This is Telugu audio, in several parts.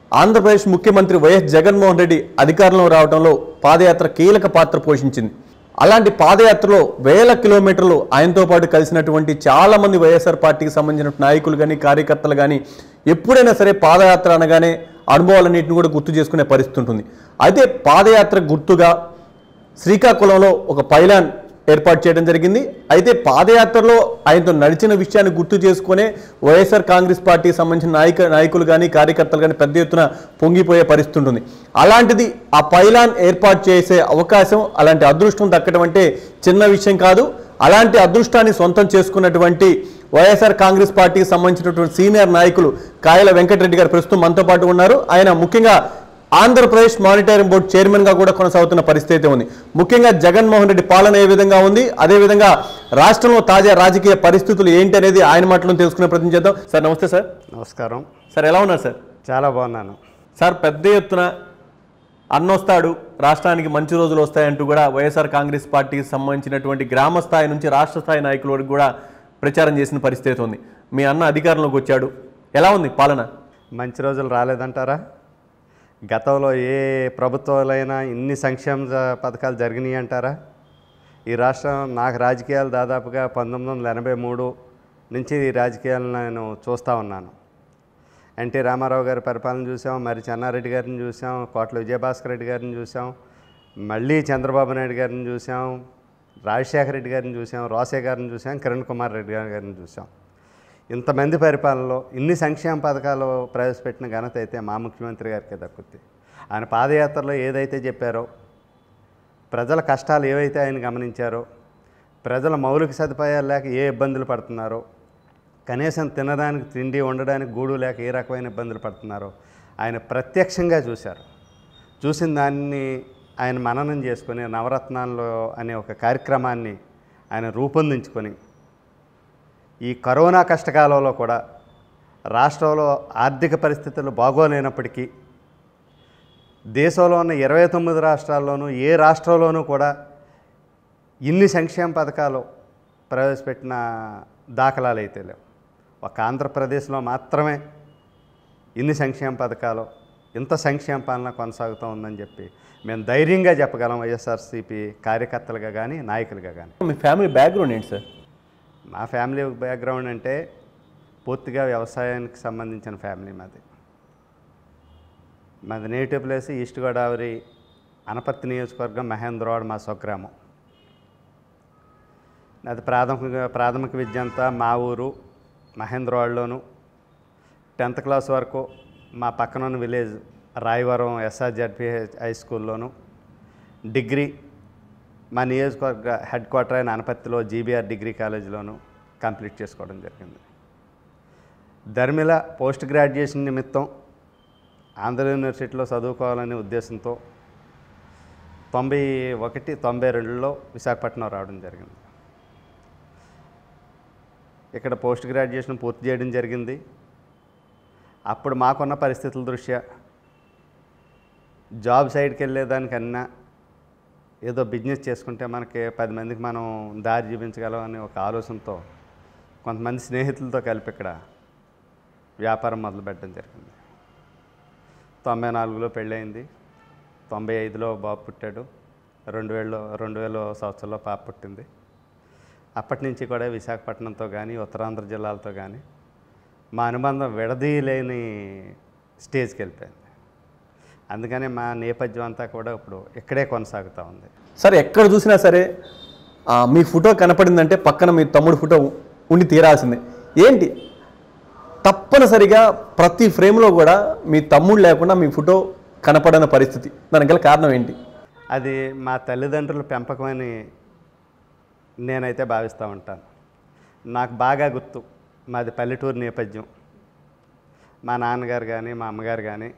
ఆంధ్రప్రదేశ్ ముఖ్యమంత్రి వైఎస్ జగన్మోహన్ రెడ్డి అధికారంలో రావడంలో పాదయాత్ర కీలక పాత్ర పోషించింది. అలాంటి పాదయాత్రలో వేల కిలోమీటర్లు ఆయనతో పాటు కలిసినటువంటి చాలామంది వైఎస్ఆర్ పార్టీకి సంబంధించిన నాయకులు కానీ కార్యకర్తలు కానీ ఎప్పుడైనా సరే పాదయాత్ర అనగానే అనుభవాలన్నింటిని కూడా గుర్తు చేసుకునే పరిస్థితి ఉంటుంది. అయితే పాదయాత్ర గుర్తుగా శ్రీకాకుళంలో ఒక పైలాన్ ఏర్పాటు చేయడం జరిగింది. అయితే పాదయాత్రలో ఆయనతో నడిచిన విషయాన్ని గుర్తు చేసుకునే వైఎస్ఆర్ కాంగ్రెస్ పార్టీకి సంబంధించిన నాయకులు కానీ కార్యకర్తలు కానీ పెద్ద ఎత్తున పొంగిపోయే పరిస్థితి ఉంటుంది. అలాంటిది ఆ పైలాన్ ఏర్పాటు చేసే అవకాశం, అలాంటి అదృష్టం దక్కడం అంటే చిన్న విషయం కాదు. అలాంటి అదృష్టాన్ని సొంతం చేసుకున్నటువంటి వైఎస్ఆర్ కాంగ్రెస్ పార్టీకి సంబంధించినటువంటి సీనియర్ నాయకులు కాయల వెంకటరెడ్డి గారు ప్రస్తుతం మనతో పాటు ఉన్నారు. ఆయన ముఖ్యంగా ఆంధ్రప్రదేశ్ మారిటైమ్ బోర్డు చైర్మన్గా కూడా కొనసాగుతున్న పరిస్థితి ఉంది. ముఖ్యంగా జగన్మోహన్ రెడ్డి పాలన ఏ విధంగా ఉంది, అదేవిధంగా రాష్ట్రంలో తాజా రాజకీయ పరిస్థితులు ఏంటి అనేది ఆయన మాటలను తెలుసుకునే ప్రయత్నం చేద్దాం. సార్ నమస్తే. సార్ నమస్కారం. సార్ ఎలా ఉన్నారు సార్? చాలా బాగున్నాను సార్. పెద్ద ఎత్తున అన్నొస్తాడు, రాష్ట్రానికి మంచి రోజులు వస్తాయంటూ కూడా వైఎస్ఆర్ కాంగ్రెస్ పార్టీకి సంబంధించినటువంటి గ్రామ స్థాయి నుంచి రాష్ట్ర స్థాయి నాయకుల వరకు కూడా ప్రచారం చేసిన పరిస్థితి ఉంది. మీ అన్న అధికారంలోకి వచ్చాడు, ఎలా ఉంది పాలన? మంచి రోజులు రాలేదంటారా? గతంలో ఏ ప్రభుత్వాలైనా ఇన్ని సంక్షేమ పథకాలు జరిగినాయి అంటారా? ఈ రాష్ట్రం నాకు రాజకీయాలు దాదాపుగా 1983 నుంచి ఈ రాజకీయాలను నేను చూస్తూ ఉన్నాను. ఎన్టీ రామారావు గారి పరిపాలన చూసాం, మరి చెన్నారెడ్డి గారిని చూసాం, కోట్ల విజయభాస్కర్ రెడ్డి గారిని చూసాం, మళ్ళీ చంద్రబాబు నాయుడు గారిని చూసాం, రాజశేఖర రెడ్డి గారిని చూసాం, రోసే గారిని చూసాం, కిరణ్ కుమార్ రెడ్డి గారిని చూసాం. ఇంతమంది పరిపాలనలో ఇన్ని సంక్షేమ పథకాలు ప్రవేశపెట్టిన ఘనత అయితే మా ముఖ్యమంత్రి గారికి దక్కుద్ది. ఆయన పాదయాత్రలో ఏదైతే చెప్పారో, ప్రజల కష్టాలు ఏవైతే ఆయన గమనించారో, ప్రజల మౌలిక సదుపాయాలు లేక ఏ ఇబ్బందులు పడుతున్నారో, కనీసం తినడానికి తిండి, ఉండడానికి గూడు లేక ఏ రకమైన ఇబ్బందులు పడుతున్నారో ఆయన ప్రత్యక్షంగా చూశారు. చూసిన దాన్ని ఆయన మననం చేసుకొని నవరత్నాల్లో అనే ఒక కార్యక్రమాన్ని ఆయన రూపొందించుకొని ఈ కరోనా కష్టకాలంలో కూడా రాష్ట్రంలో ఆర్థిక పరిస్థితులు బాగోలేనప్పటికీ దేశంలో ఉన్న 29 రాష్ట్రాల్లోనూ ఏ రాష్ట్రంలోనూ కూడా ఇన్ని సంక్షేమ పథకాలు ప్రవేశపెట్టిన దాఖలాలు అయితే లేవు. ఒక ఆంధ్రప్రదేశ్లో మాత్రమే ఇన్ని సంక్షేమ పథకాలు, ఇంత సంక్షేమ పాలన కొనసాగుతూ ఉందని చెప్పి మేము ధైర్యంగా చెప్పగలం, వైఎస్ఆర్సీపీ కార్యకర్తలుగా కానీ నాయకులుగా కానీ. మీ ఫ్యామిలీ బ్యాక్గ్రౌండ్ ఏంటి సార్? మా ఫ్యామిలీ బ్యాక్గ్రౌండ్ అంటే పూర్తిగా వ్యవసాయానికి సంబంధించిన ఫ్యామిలీ మాది. Native place East Godavari Anaparthi నియోజకవర్గం, మహేంద్రవాడ మా స్వగ్రామం. అది ప్రాథమిక విద్య అంతా మా ఊరు మహేంద్రవాడలోను, 10th క్లాస్ వరకు మా పక్కనున్న విలేజ్ రాయవరం SRZP హై స్కూల్లోను, డిగ్రీ మా నియోజకవర్గ హెడ్ క్వార్టర్ అయిన అనపర్తిలో GBR డిగ్రీ కాలేజీలోను కంప్లీట్ చేసుకోవడం జరిగింది. ధర్మిల పోస్ట్ గ్రాడ్యుయేషన్ నిమిత్తం ఆంధ్ర యూనివర్సిటీలో చదువుకోవాలనే ఉద్దేశంతో 91, 92లో విశాఖపట్నం రావడం జరిగింది. ఇక్కడ పోస్ట్ గ్రాడ్యుయేషన్ పూర్తి చేయడం జరిగింది. అప్పుడు మాకున్న పరిస్థితుల దృష్ట్యా జాబ్ సైడ్కి వెళ్ళేదానికన్నా ఏదో బిజినెస్ చేసుకుంటే మనకి 10 మందికి మనం దారి చూపించగలం అనే ఒక ఆలోచనతో కొంతమంది స్నేహితులతో కలిపి ఇక్కడ వ్యాపారం మొదలుపెట్టడం జరిగింది. 94లో పెళ్ళయింది, 95లో బాబు పుట్టాడు, 2000 సంవత్సరంలో పాప పుట్టింది. అప్పటి నుంచి కూడా విశాఖపట్నంతో కానీ ఉత్తరాంధ్ర జిల్లాలతో కానీ మా అనుబంధం విడదీయలేని స్టేజ్కి వెళ్ళిపోయింది. అందుకనే మా నేపథ్యం అంతా కూడా ఇప్పుడు ఇక్కడే కొనసాగుతూ ఉంది. సరే, ఎక్కడ చూసినా సరే మీ ఫోటో కనపడిందంటే పక్కన మీ తమ్ముడు ఫోటో ఉండి తీరాల్సిందే. ఏంటి తప్పనిసరిగా ప్రతి ఫ్రేమ్లో కూడా మీ తమ్ముడు లేకుండా మీ ఫోటో కనపడని పరిస్థితి? దానికి గల కారణం ఏంటి? అది మా తల్లిదండ్రుల పెంపకమని నేనైతే భావిస్తూ ఉంటాను. నాకు బాగా గుర్తు, మాది పల్లెటూరు నేపథ్యం. మా నాన్నగారు కానీ మా అమ్మగారు కానీ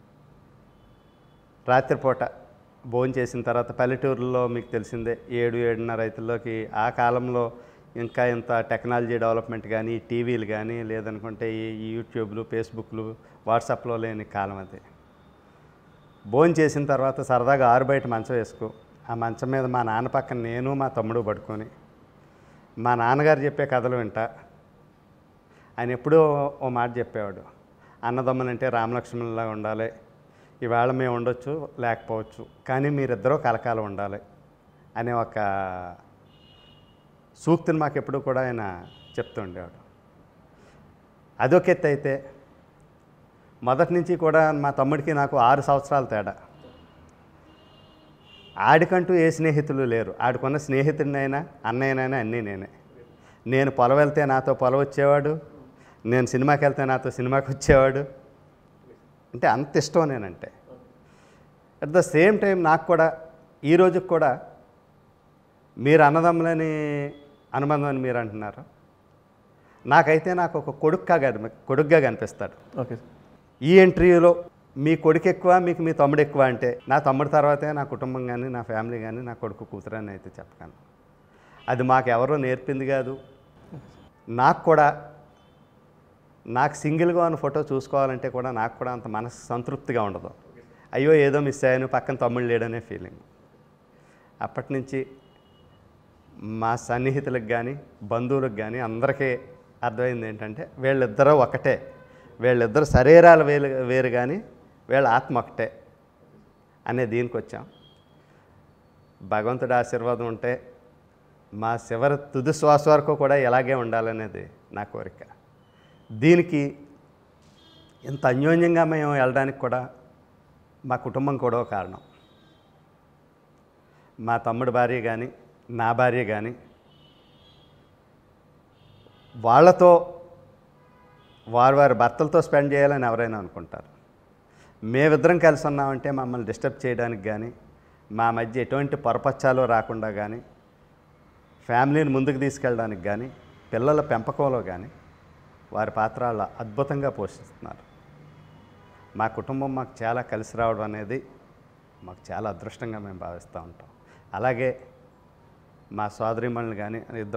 రాత్రిపూట భోజనం చేసిన తర్వాత పల్లెటూరులో మీకు తెలిసిందే 7-7:30 రైతుల్లోకి ఆ కాలంలో ఇంకా ఇంత టెక్నాలజీ డెవలప్మెంట్ కానీ టీవీలు కానీ లేదనుకుంటే ఈ యూట్యూబ్లు, ఫేస్బుక్లు, వాట్సాప్లో లేని కాలం అది. భోజనం చేసిన తర్వాత సరదాగా ఆరు బయట మంచం వేసుకో, ఆ మంచం మీద మా నాన్న పక్కన నేను మా తమ్ముడు పడుకొని మా నాన్నగారు చెప్పే కథలు వింటా. ఆయన ఎప్పుడూ ఓ మాట చెప్పేవాడు, అన్నదమ్ములంటే రామలక్ష్మణులా ఉండాలి, ఇవాళ మేము ఉండొచ్చు లేకపోవచ్చు, కానీ మీరిద్దరూ కలకాలం ఉండాలి అనే ఒక సూక్తిని మాకు ఎప్పుడూ కూడా ఆయన చెప్తుండేవాడు. అదొక ఎత్తు అయితే, మొదటి నుంచి కూడా మా తమ్ముడికి నాకు 6 సంవత్సరాల తేడా. ఆడికంటూ ఏ స్నేహితులు లేరు. ఆడికున్న స్నేహితుడినైనా అన్నయ్యనైనా అన్నీ నేనే. నేను పొలం వెళ్తే నాతో పొలం వచ్చేవాడు, నేను సినిమాకి వెళ్తే నాతో సినిమాకి వచ్చేవాడు. అంటే అంత ఇష్టం నేనంటే. అట్ ద సేమ్ టైం నాకు కూడా ఈ రోజుకి కూడా మీరు అన్నదమ్ములని అనుబంధం అని మీరు అంటున్నారు, నాకైతే నాకు ఒక కొడుగ్గా కనిపిస్తాడు. ఓకే. ఈ ఇంటర్వ్యూలో మీ కొడుకు ఎక్కువ, మీకు మీ తమ్ముడు ఎక్కువ అంటే నా తమ్ముడు తర్వాతే నా కుటుంబం కానీ, నా ఫ్యామిలీ కానీ, నా కొడుకు కూతురు అని అయితే చెప్పగలను. అది మాకు ఎవరో నేర్పింది కాదు. నాకు కూడా నాకు సింగిల్గా ఉన్న ఫోటో చూసుకోవాలంటే కూడా నాకు కూడా అంత మనసు సంతృప్తిగా ఉండదు. అయ్యో ఏదో మిస్ అయ్యాను, పక్కన తమ్ముడు లేడనే ఫీలింగ్. అప్పటి నుంచి మా సన్నిహితులకు కానీ బంధువులకు కానీ అందరికీ అర్థమైంది ఏంటంటే వీళ్ళిద్దరూ ఒకటే, వీళ్ళిద్దరు శరీరాలు వేరు కానీ వీళ్ళ ఆత్మ ఒకటే అనే దీనికి వచ్చాం. భగవంతుడి ఆశీర్వాదం ఉంటే మా చివరి తుది శ్వాస వరకు కూడా ఇలాగే ఉండాలనేది నా కోరిక. దీనికి ఇంత అన్యోన్యంగా మేము వెళ్ళడానికి కూడా మా కుటుంబం కూడా కారణం. మా తమ్ముడు భార్య కానీ, నా భార్య కానీ వాళ్ళతో వారి భర్తలతో స్పెండ్ చేయాలని ఎవరైనా అనుకుంటారు. మేమిద్దరం కలిసి ఉన్నామంటే మమ్మల్ని డిస్టర్బ్ చేయడానికి కానీ, మా మధ్య ఎటువంటి పొరపచ్చాలు రాకుండా కానీ, ఫ్యామిలీని ముందుకు తీసుకెళ్ళడానికి కానీ, పిల్లల పెంపకంలో కానీ వారి పాత్రలు అద్భుతంగా పోషిస్తున్నారు. మా కుటుంబం మాకు చాలా కలిసి రావడం అనేది మాకు చాలా అదృష్టంగా మేము భావిస్తూ ఉంటాం. అలాగే మా సోదరీమణులు కానీ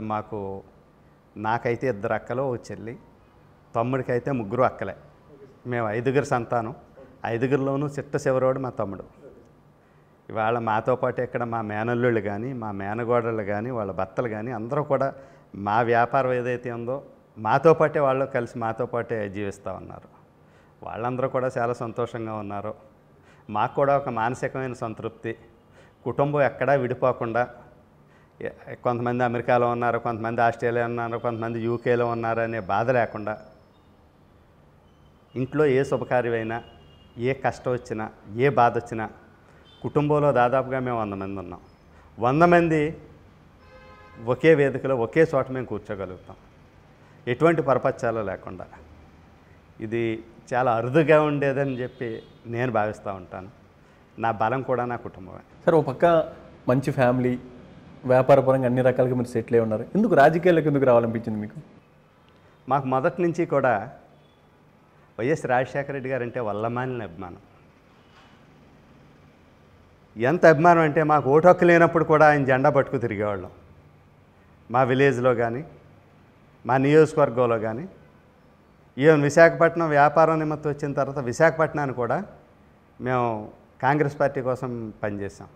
నాకైతే 2 అక్కలు, ఓ చెల్లి, తమ్ముడికైతే 3 అక్కలే. మేము 5గురు సంతానం. 5గురిలోనూ చిట్ట చివరోడు మా తమ్ముడు. ఇవాళ మాతో పాటు ఇక్కడ మా మేనల్లుళ్ళు కానీ, మా మేనగోడళ్ళు కానీ, వాళ్ళ భర్తలు కానీ అందరూ కూడా మా వ్యాపారం ఏదైతే ఉందో మాతో పాటే వాళ్ళు కలిసి మాతో పాటే జీవిస్తూ ఉన్నారు. వాళ్ళందరూ కూడా చాలా సంతోషంగా ఉన్నారు. మాకు కూడా ఒక మానసికమైన సంతృప్తి. కుటుంబం ఎక్కడా విడిపోకుండా, కొంతమంది అమెరికాలో ఉన్నారు, కొంతమంది ఆస్ట్రేలియా ఉన్నారు, కొంతమంది యూకేలో ఉన్నారు అనే బాధ లేకుండా, ఇంట్లో ఏ శుభకార్యమైనా, ఏ కష్టం వచ్చినా, ఏ బాధ వచ్చినా కుటుంబంలో దాదాపుగా మేము 100 మంది ఉన్నాం. 100 మంది ఒకే వేదికలో ఒకే చోట మేము కూర్చోగలుగుతాం, ఎటువంటి పరపచ్చాలు లేకుండా. ఇది చాలా అరుదుగా ఉండేదని చెప్పి నేను భావిస్తూ ఉంటాను. నా బలం కూడా నా కుటుంబమే. సార్, ఒక పక్క మంచి ఫ్యామిలీ, వ్యాపారపరంగా అన్ని రకాలుగా మీరు సెటిల్ అయి ఉన్నారు. ఎందుకు రాజకీయాలకు ఎందుకు రావాలనిపించింది మీకు? మాకు మొదటి నుంచి కూడా వైఎస్ రాజశేఖర రెడ్డి గారు అంటే వల్లమాలిన అభిమానం. ఎంత అభిమానం అంటే మాకు ఓటు హక్కు లేనప్పుడు కూడా ఆయన జెండా పట్టుకు తిరిగేవాళ్ళం. మా విలేజ్లో కానీ, మా నియోజకవర్గంలో కానీ, ఈవెన్ విశాఖపట్నం వ్యాపారం నిమిత్తం వచ్చిన తర్వాత విశాఖపట్నాన్ని కూడా మేము కాంగ్రెస్ పార్టీ కోసం పనిచేసాం.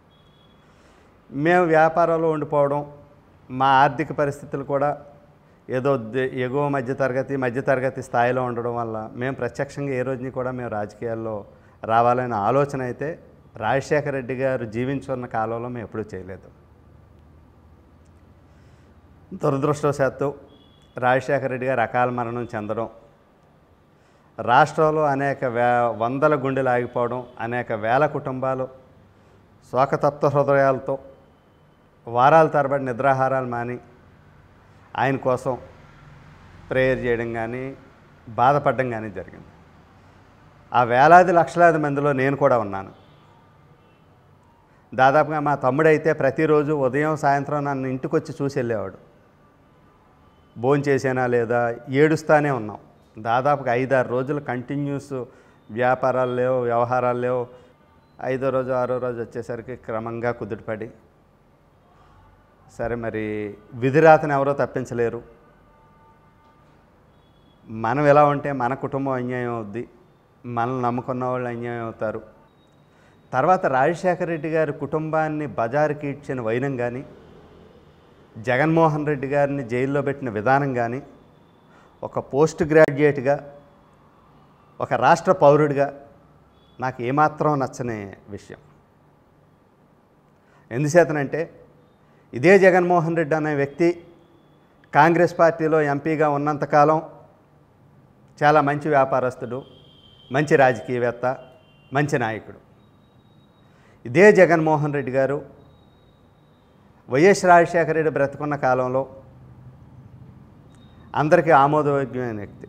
మేము వ్యాపారంలో ఉండిపోవడం, మా ఆర్థిక పరిస్థితులు కూడా ఏదో ఎగువ మధ్యతరగతి స్థాయిలో ఉండడం వల్ల మేము ప్రత్యక్షంగా ఏ రోజుని కూడా మేము రాజకీయాల్లో రావాలనే ఆలోచన అయితే రాజశేఖర రెడ్డి గారు జీవించున్న కాలంలో మేము ఎప్పుడూ చేయలేదు. దురదృష్టవశాత్తు రాజశేఖర రెడ్డి గారు అకాల మరణం చెందడం, రాష్ట్రంలో అనేక వందల గుండెలు ఆగిపోవడం, అనేక వేల కుటుంబాలు శోకతప్త హృదయాలతో వారాల తరబడి నిద్రాహారాలు మాని ఆయన కోసం ప్రేయర్ చేయడం కానీ, బాధపడడం కానీ జరిగింది. ఆ వేలాది లక్షలాది మందిలో నేను కూడా ఉన్నాను. దాదాపుగా మా తమ్ముడైతే ప్రతిరోజు ఉదయం సాయంత్రం నన్ను ఇంటికి వచ్చి చూసి వెళ్ళేవాడు. భోంచేసేనా లేదా, ఏడుస్తానే ఉన్నాం. దాదాపుగా 5-6 రోజులు కంటిన్యూస్ వ్యాపారాలు లేవు, వ్యవహారాలు లేవు. 5వ రోజు 6వ రోజు వచ్చేసరికి క్రమంగా కుదుటపడి, సరే మరి విధిరాతను ఎవరో తప్పించలేరు, మనం ఎలా ఉంటే మన కుటుంబం అన్యాయం అవుద్ది, మనల్ని నమ్ముకున్న వాళ్ళు అన్యాయం అవుతారు. తర్వాత రాజశేఖర రెడ్డి గారి కుటుంబాన్ని బజారుకి ఇచ్చిన వైనం కానీ, జగన్మోహన్ రెడ్డి గారిని జైల్లో పెట్టిన విధానం కానీ, ఒక పోస్ట్ గ్రాడ్యుయేట్గా ఒక రాష్ట్ర పౌరుడిగా నాకు ఏమాత్రం నచ్చని విషయం. ఎందుచేతనంటే ఇదే జగన్మోహన్ రెడ్డి అనే వ్యక్తి కాంగ్రెస్ పార్టీలో ఎంపీగా ఉన్నంతకాలం చాలా మంచి వ్యాపారస్తుడు, మంచి రాజకీయవేత్త, మంచి నాయకుడు. ఇదే జగన్మోహన్ రెడ్డి గారు వైఎస్ రాజశేఖర రెడ్డి బ్రతుకున్న కాలంలో అందరికీ ఆమోదయోగ్యమైన వ్యక్తి.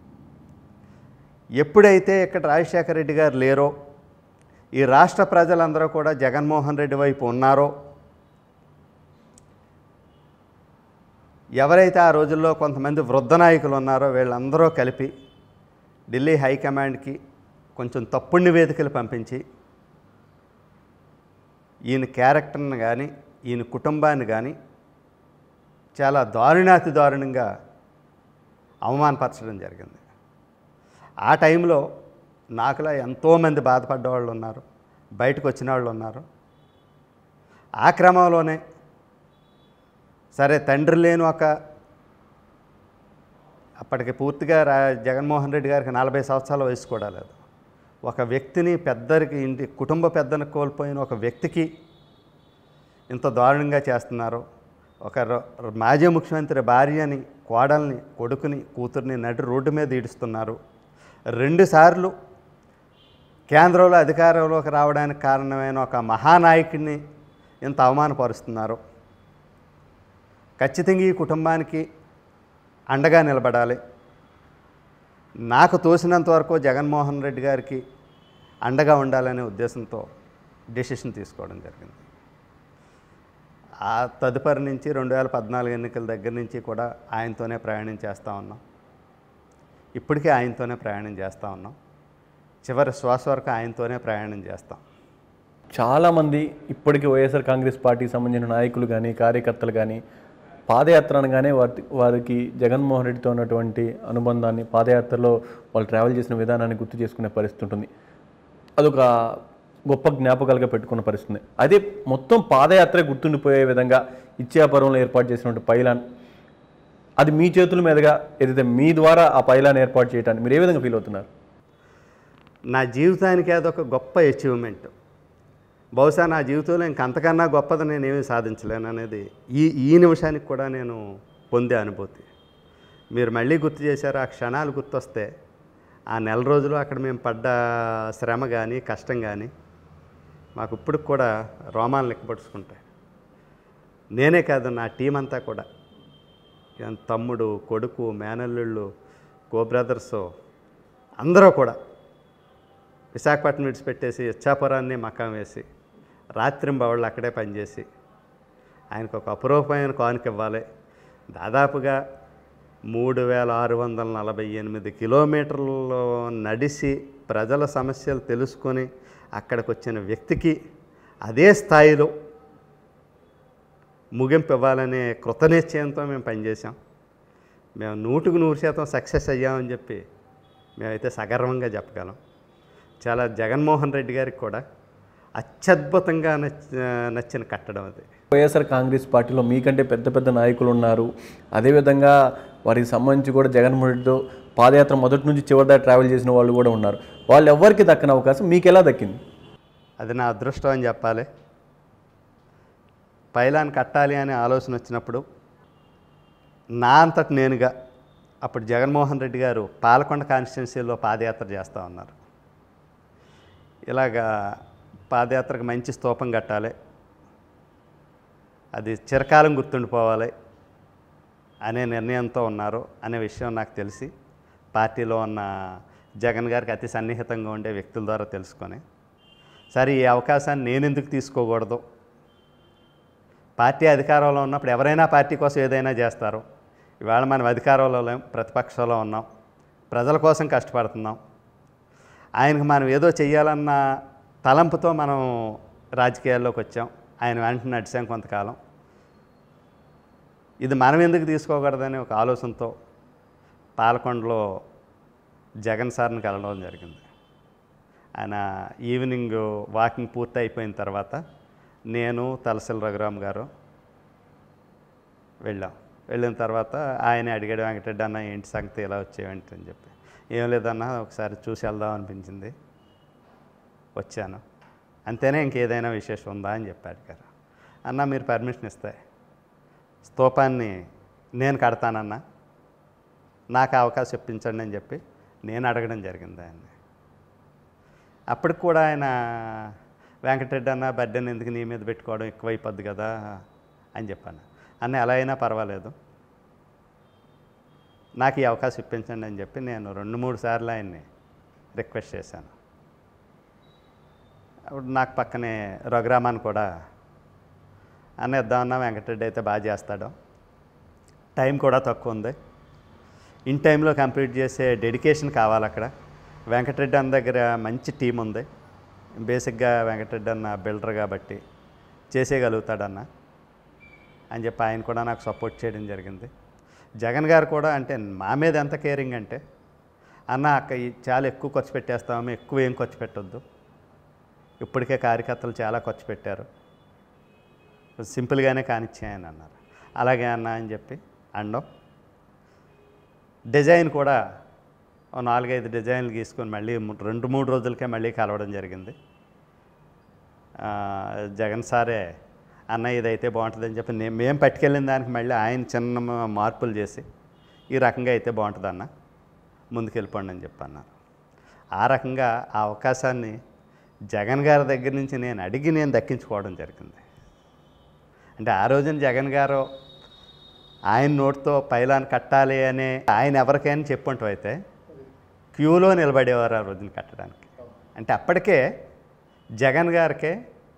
ఎప్పుడైతే ఇక్కడ రాజశేఖర రెడ్డి గారు లేరో, ఈ రాష్ట్ర ప్రజలందరూ కూడా జగన్మోహన్ రెడ్డి వైపు ఉన్నారో, ఎవరైతే ఆ రోజుల్లో కొంతమంది వృద్ధ నాయకులు ఉన్నారో వీళ్ళందరూ కలిపి ఢిల్లీ హైకమాండ్కి కొంచెం తప్పుడు నివేదికలు పంపించి ఈయన క్యారెక్టర్ని కానీ ఈయన కుటుంబాన్ని కానీ చాలా దారుణాతి దారుణంగా అవమానపరచడం జరిగింది. ఆ టైంలో నాకులా ఎంతోమంది బాధపడ్డ వాళ్ళు ఉన్నారు, బయటకు వచ్చిన వాళ్ళు ఉన్నారు. ఆ క్రమంలోనే సరే తండ్రి లేని అప్పటికి పూర్తిగా జగన్మోహన్ రెడ్డి గారికి 40 సంవత్సరాల వయసు కూడా లేదు. ఒక వ్యక్తిని ఇంటి కుటుంబ పెద్దను కోల్పోయిన ఒక వ్యక్తికి ఇంత దారుణంగా చేస్తున్నారు. ఒక మాజీ ముఖ్యమంత్రి భార్యని, కోడల్ని, కొడుకుని, కూతుర్ని నడి రోడ్డు మీద ఈడుస్తున్నారు. 2 సార్లు కేంద్రంలో అధికారంలోకి రావడానికి కారణమైన ఒక మహానాయకుడిని ఇంత అవమానపరుస్తున్నారు. ఖచ్చితంగా ఈ కుటుంబానికి అండగా నిలబడాలి. నాకు తోసినంత వరకు జగన్మోహన్ రెడ్డి గారికి అండగా ఉండాలనే ఉద్దేశంతో డెసిషన్ తీసుకోవడం జరిగింది. ఆ తదుపరి నుంచి 2014 ఎన్నికల దగ్గర నుంచి కూడా ఆయనతోనే ప్రయాణం చేస్తూ ఉన్నాం. ఇప్పటికే ఆయనతోనే ప్రయాణం చేస్తూ ఉన్నాం. చివరి శ్వాస వరకు ఆయనతోనే ప్రయాణం చేస్తాం. చాలామంది ఇప్పటికీ వైఎస్ఆర్ కాంగ్రెస్ పార్టీకి సంబంధించిన నాయకులు కానీ కార్యకర్తలు కానీ పాదయాత్ర అనగానే వారికి జగన్మోహన్ రెడ్డితో ఉన్నటువంటి అనుబంధాన్ని, పాదయాత్రలో వాళ్ళు ట్రావెల్ చేసిన విధానాన్ని గుర్తు చేసుకునే పరిస్థితి ఉంటుంది. అదొక గొప్ప జ్ఞాపకాలుగా పెట్టుకున్న పరిస్థితి. అదే మొత్తం పాదయాత్ర గుర్తుండిపోయే విధంగా ఇచ్చాపురంలో ఏర్పాటు చేసినటువంటి పైలాన్, అది మీ చేతుల మీదుగా ఏదైతే మీ ద్వారా ఆ పైలాన్ ఏర్పాటు చేయడానికి మీరు ఏ విధంగా ఫీల్ అవుతున్నారు? నా జీవితానికి అదొక గొప్ప అచీవ్మెంట్. బహుశా నా జీవితంలో ఇంకంతకన్నా గొప్పది నేనేమీ సాధించలేను అనేది ఈ నిమిషానికి కూడా నేను పొందే అనుభూతి. మీరు మళ్ళీ గుర్తు చేశారు. ఆ క్షణాలు గుర్తొస్తే ఆ నెల రోజులు అక్కడ మేము పడ్డ శ్రమ కానీ కష్టం కానీ మాకు ఇప్పుడు కూడా రోమాలు లెక్కపరుచుకుంటాయి. నేనే కాదు, నా టీం అంతా కూడా, తమ్ముడు, కొడుకు, మేనల్లుళ్ళు, కో బ్రదర్సు అందరూ కూడా విశాఖపట్నం విడిచిపెట్టేసి ఇచ్చాపురాన్ని మకాం వేసి రాత్రింబవళ్ళు అక్కడే పనిచేసి ఆయనకు ఒక అపురూపమైన కానుక ఇవ్వాలి. దాదాపుగా 3648 కిలోమీటర్లలో నడిచి ప్రజల సమస్యలు తెలుసుకొని అక్కడికి వచ్చిన వ్యక్తికి అదే స్థాయిలో ముగింపు ఇవ్వాలనే కృతనిశ్చయంతో మేము పనిచేసాం. మేము 100% సక్సెస్ అయ్యామని చెప్పి మేమైతే సగర్వంగా చెప్పగలం. చాలా జగన్మోహన్ రెడ్డి గారికి కూడా అత్యద్భుతంగా నచ్చిన కట్టడం అది. వైఎస్ఆర్ కాంగ్రెస్ పార్టీలో మీకంటే పెద్ద పెద్ద నాయకులు ఉన్నారు. అదేవిధంగా వారికి సంబంధించి కూడా జగన్మోహన్ రెడ్డితో పాదయాత్ర మొదటి నుంచి చివరిదా ట్రావెల్ చేసిన వాళ్ళు కూడా ఉన్నారు. వాళ్ళు ఎవరికి దక్కని అవకాశం మీకు ఎలా దక్కింది? అది నా అదృష్టం అని చెప్పాలి. పైలాన్ కట్టాలి అనే ఆలోచన వచ్చినప్పుడు నా అంతటి నేనుగా అప్పుడు జగన్మోహన్ రెడ్డి గారు పాలకొండ కాన్స్టిట్యున్సీలో పాదయాత్ర చేస్తూ ఉన్నారు. ఇలాగా పాదయాత్రకు మంచి స్తూపం కట్టాలి, అది చిరకాలం గుర్తుండిపోవాలి అనే నిర్ణయంతో ఉన్నారు అనే విషయం నాకు తెలిసి పార్టీలో ఉన్న జగన్ గారికి అతి సన్నిహితంగా ఉండే వ్యక్తుల ద్వారా తెలుసుకొని, సరే ఈ అవకాశాన్ని నేను ఎందుకు తీసుకోకూడదు, పార్టీ అధికారంలో ఉన్నప్పుడు ఎవరైనా పార్టీ కోసం ఏదైనా చేస్తారు. ఇవాళ మనం అధికారంలో లేం, ప్రతిపక్షంలో ఉన్నాం, ప్రజల కోసం కష్టపడుతున్నాం. ఆయనకు మనం ఏదో చెయ్యాలన్న తలంపుతో మనం రాజకీయాల్లోకి వచ్చాం. ఆయన వెంట నడిచాం కొంతకాలం. ఇది మనం ఎందుకు తీసుకోకూడదని ఒక ఆలోచనతో పాలకొండలో జగన్ సార్ని కలవడం జరిగింది. ఆయన ఈవినింగ్ వాకింగ్ పూర్తి అయిపోయిన తర్వాత నేను, తలసిల రఘురామ్ గారు వెళ్ళిన తర్వాత ఆయన అడిగాడు, వెంకటరెడ్డి అన్న ఏంటి సంగతి ఇలా వచ్చేవేంటి అని చెప్పి. ఏం లేదన్నా ఒకసారి చూసి వెళ్దాం అనిపించింది, వచ్చాను అంతేనే, ఇంకేదైనా విశేషం ఉందా అని చెప్పాడు గారు. అన్న మీరు పర్మిషన్ ఇస్తే స్తూపాన్ని నేను కడతానన్నా, నాకు అవకాశం ఇప్పించండి అని చెప్పి నేను అడగడం జరిగింది ఆయన్ని. అప్పటికి కూడా ఆయన వెంకటరెడ్డి అన్న బర్త్డేని ఎందుకు నీ మీద పెట్టుకోవడం ఎక్కువైపోద్ది కదా అని చెప్పాను. అన్న ఎలా అయినా పర్వాలేదు, నాకు ఈ అవకాశం ఇప్పించండి అని చెప్పి నేను 2-3 సార్లు ఆయన్ని రిక్వెస్ట్ చేశాను. అప్పుడు నాకు పక్కనే రఘురామాన్ని కూడా అన్న ఇద్దామన్నా, వెంకటరెడ్డి అయితే బాగా చేస్తాడు, టైం కూడా తక్కువ ఉంది, ఇన్ టైంలో కంప్లీట్ చేసే డెడికేషన్ కావాలి అక్కడ. వెంకటరెడ్డి అన్న దగ్గర మంచి టీం ఉంది, బేసిక్గా వెంకటరెడ్డి అన్న బిల్డర్ కాబట్టి చేసేయగలుగుతాడన్న అని చెప్పి ఆయన కూడా నాకు సపోర్ట్ చేయడం జరిగింది. జగన్ గారు కూడా అంటే మా మీద ఎంత కేరింగ్ అంటే, అన్న చాలా ఎక్కువ ఖర్చు పెట్టేస్తాము, ఎక్కువ ఏం ఖర్చు పెట్టొద్దు, ఇప్పటికే కార్యకర్తలు చాలా ఖర్చు పెట్టారు, సింపుల్గానే కానిచ్చాయని అన్నారు. అలాగే అన్న అని చెప్పి అండం. డిజైన్ కూడా 4-5 డిజైన్లు గీసుకొని మళ్ళీ 2-3 రోజులకే మళ్ళీ కలవడం జరిగింది. జగన్ సారే అన్న ఇదైతే బాగుంటుందని చెప్పి మేము పట్టుకెళ్ళిన దానికి మళ్ళీ ఆయన చిన్న మార్పులు చేసి ఈ రకంగా అయితే బాగుంటుందన్న, ముందుకెళ్ళిపోండి అని చెప్పి అన్నారు. ఆ రకంగా ఆ అవకాశాన్ని జగన్ గారి దగ్గర నుంచి నేను అడిగి నేను దక్కించుకోవడం జరిగింది. అంటే ఆ రోజున జగన్ గారు ఆయన నోటితో పైలాన్ కట్టాలి అనే ఆయన ఎవరికైనా చెప్పుంటూ అయితే క్యూలో నిలబడేవారు ఆ రోజున కట్టడానికి. అంటే అప్పటికే జగన్ గారికే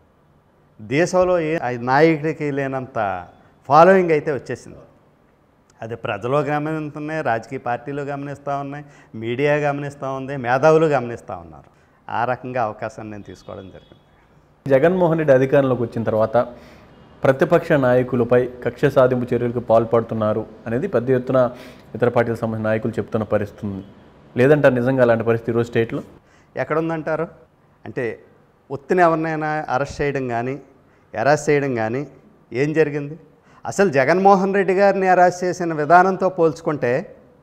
దేశంలో ఏ నాయకుడికి లేనంత ఫాలోయింగ్ అయితే వచ్చేసింది. అది ప్రజలు గమనిస్తున్నాయి, రాజకీయ పార్టీలు గమనిస్తూ ఉన్నాయి, మీడియా గమనిస్తూ ఉంది, మేధావులు గమనిస్తూ ఉన్నారు. ఆ రకంగా అవకాశాన్ని నేను తీసుకోవడం జరిగింది. జగన్మోహన్ రెడ్డి అధికారంలోకి వచ్చిన తర్వాత ప్రతిపక్ష నాయకులపై కక్ష సాధింపు చర్యలకు పాల్పడుతున్నారు అనేది పెద్ద ఎత్తున ఇతర పార్టీలకు సంబంధించిన నాయకులు చెప్తున్న పరిస్థితి ఉంది. లేదంటారు నిజంగా అలాంటి పరిస్థితి ఈరోజు స్టేట్లో ఎక్కడుందంటారు? అంటే ఒత్తిని ఎవరినైనా అరెస్ట్ చేయడం కానీ అరెస్ట్ చేయడం కానీ ఏం జరిగింది? అసలు జగన్మోహన్ రెడ్డి గారిని అరెస్ట్ చేసిన విధానంతో పోల్చుకుంటే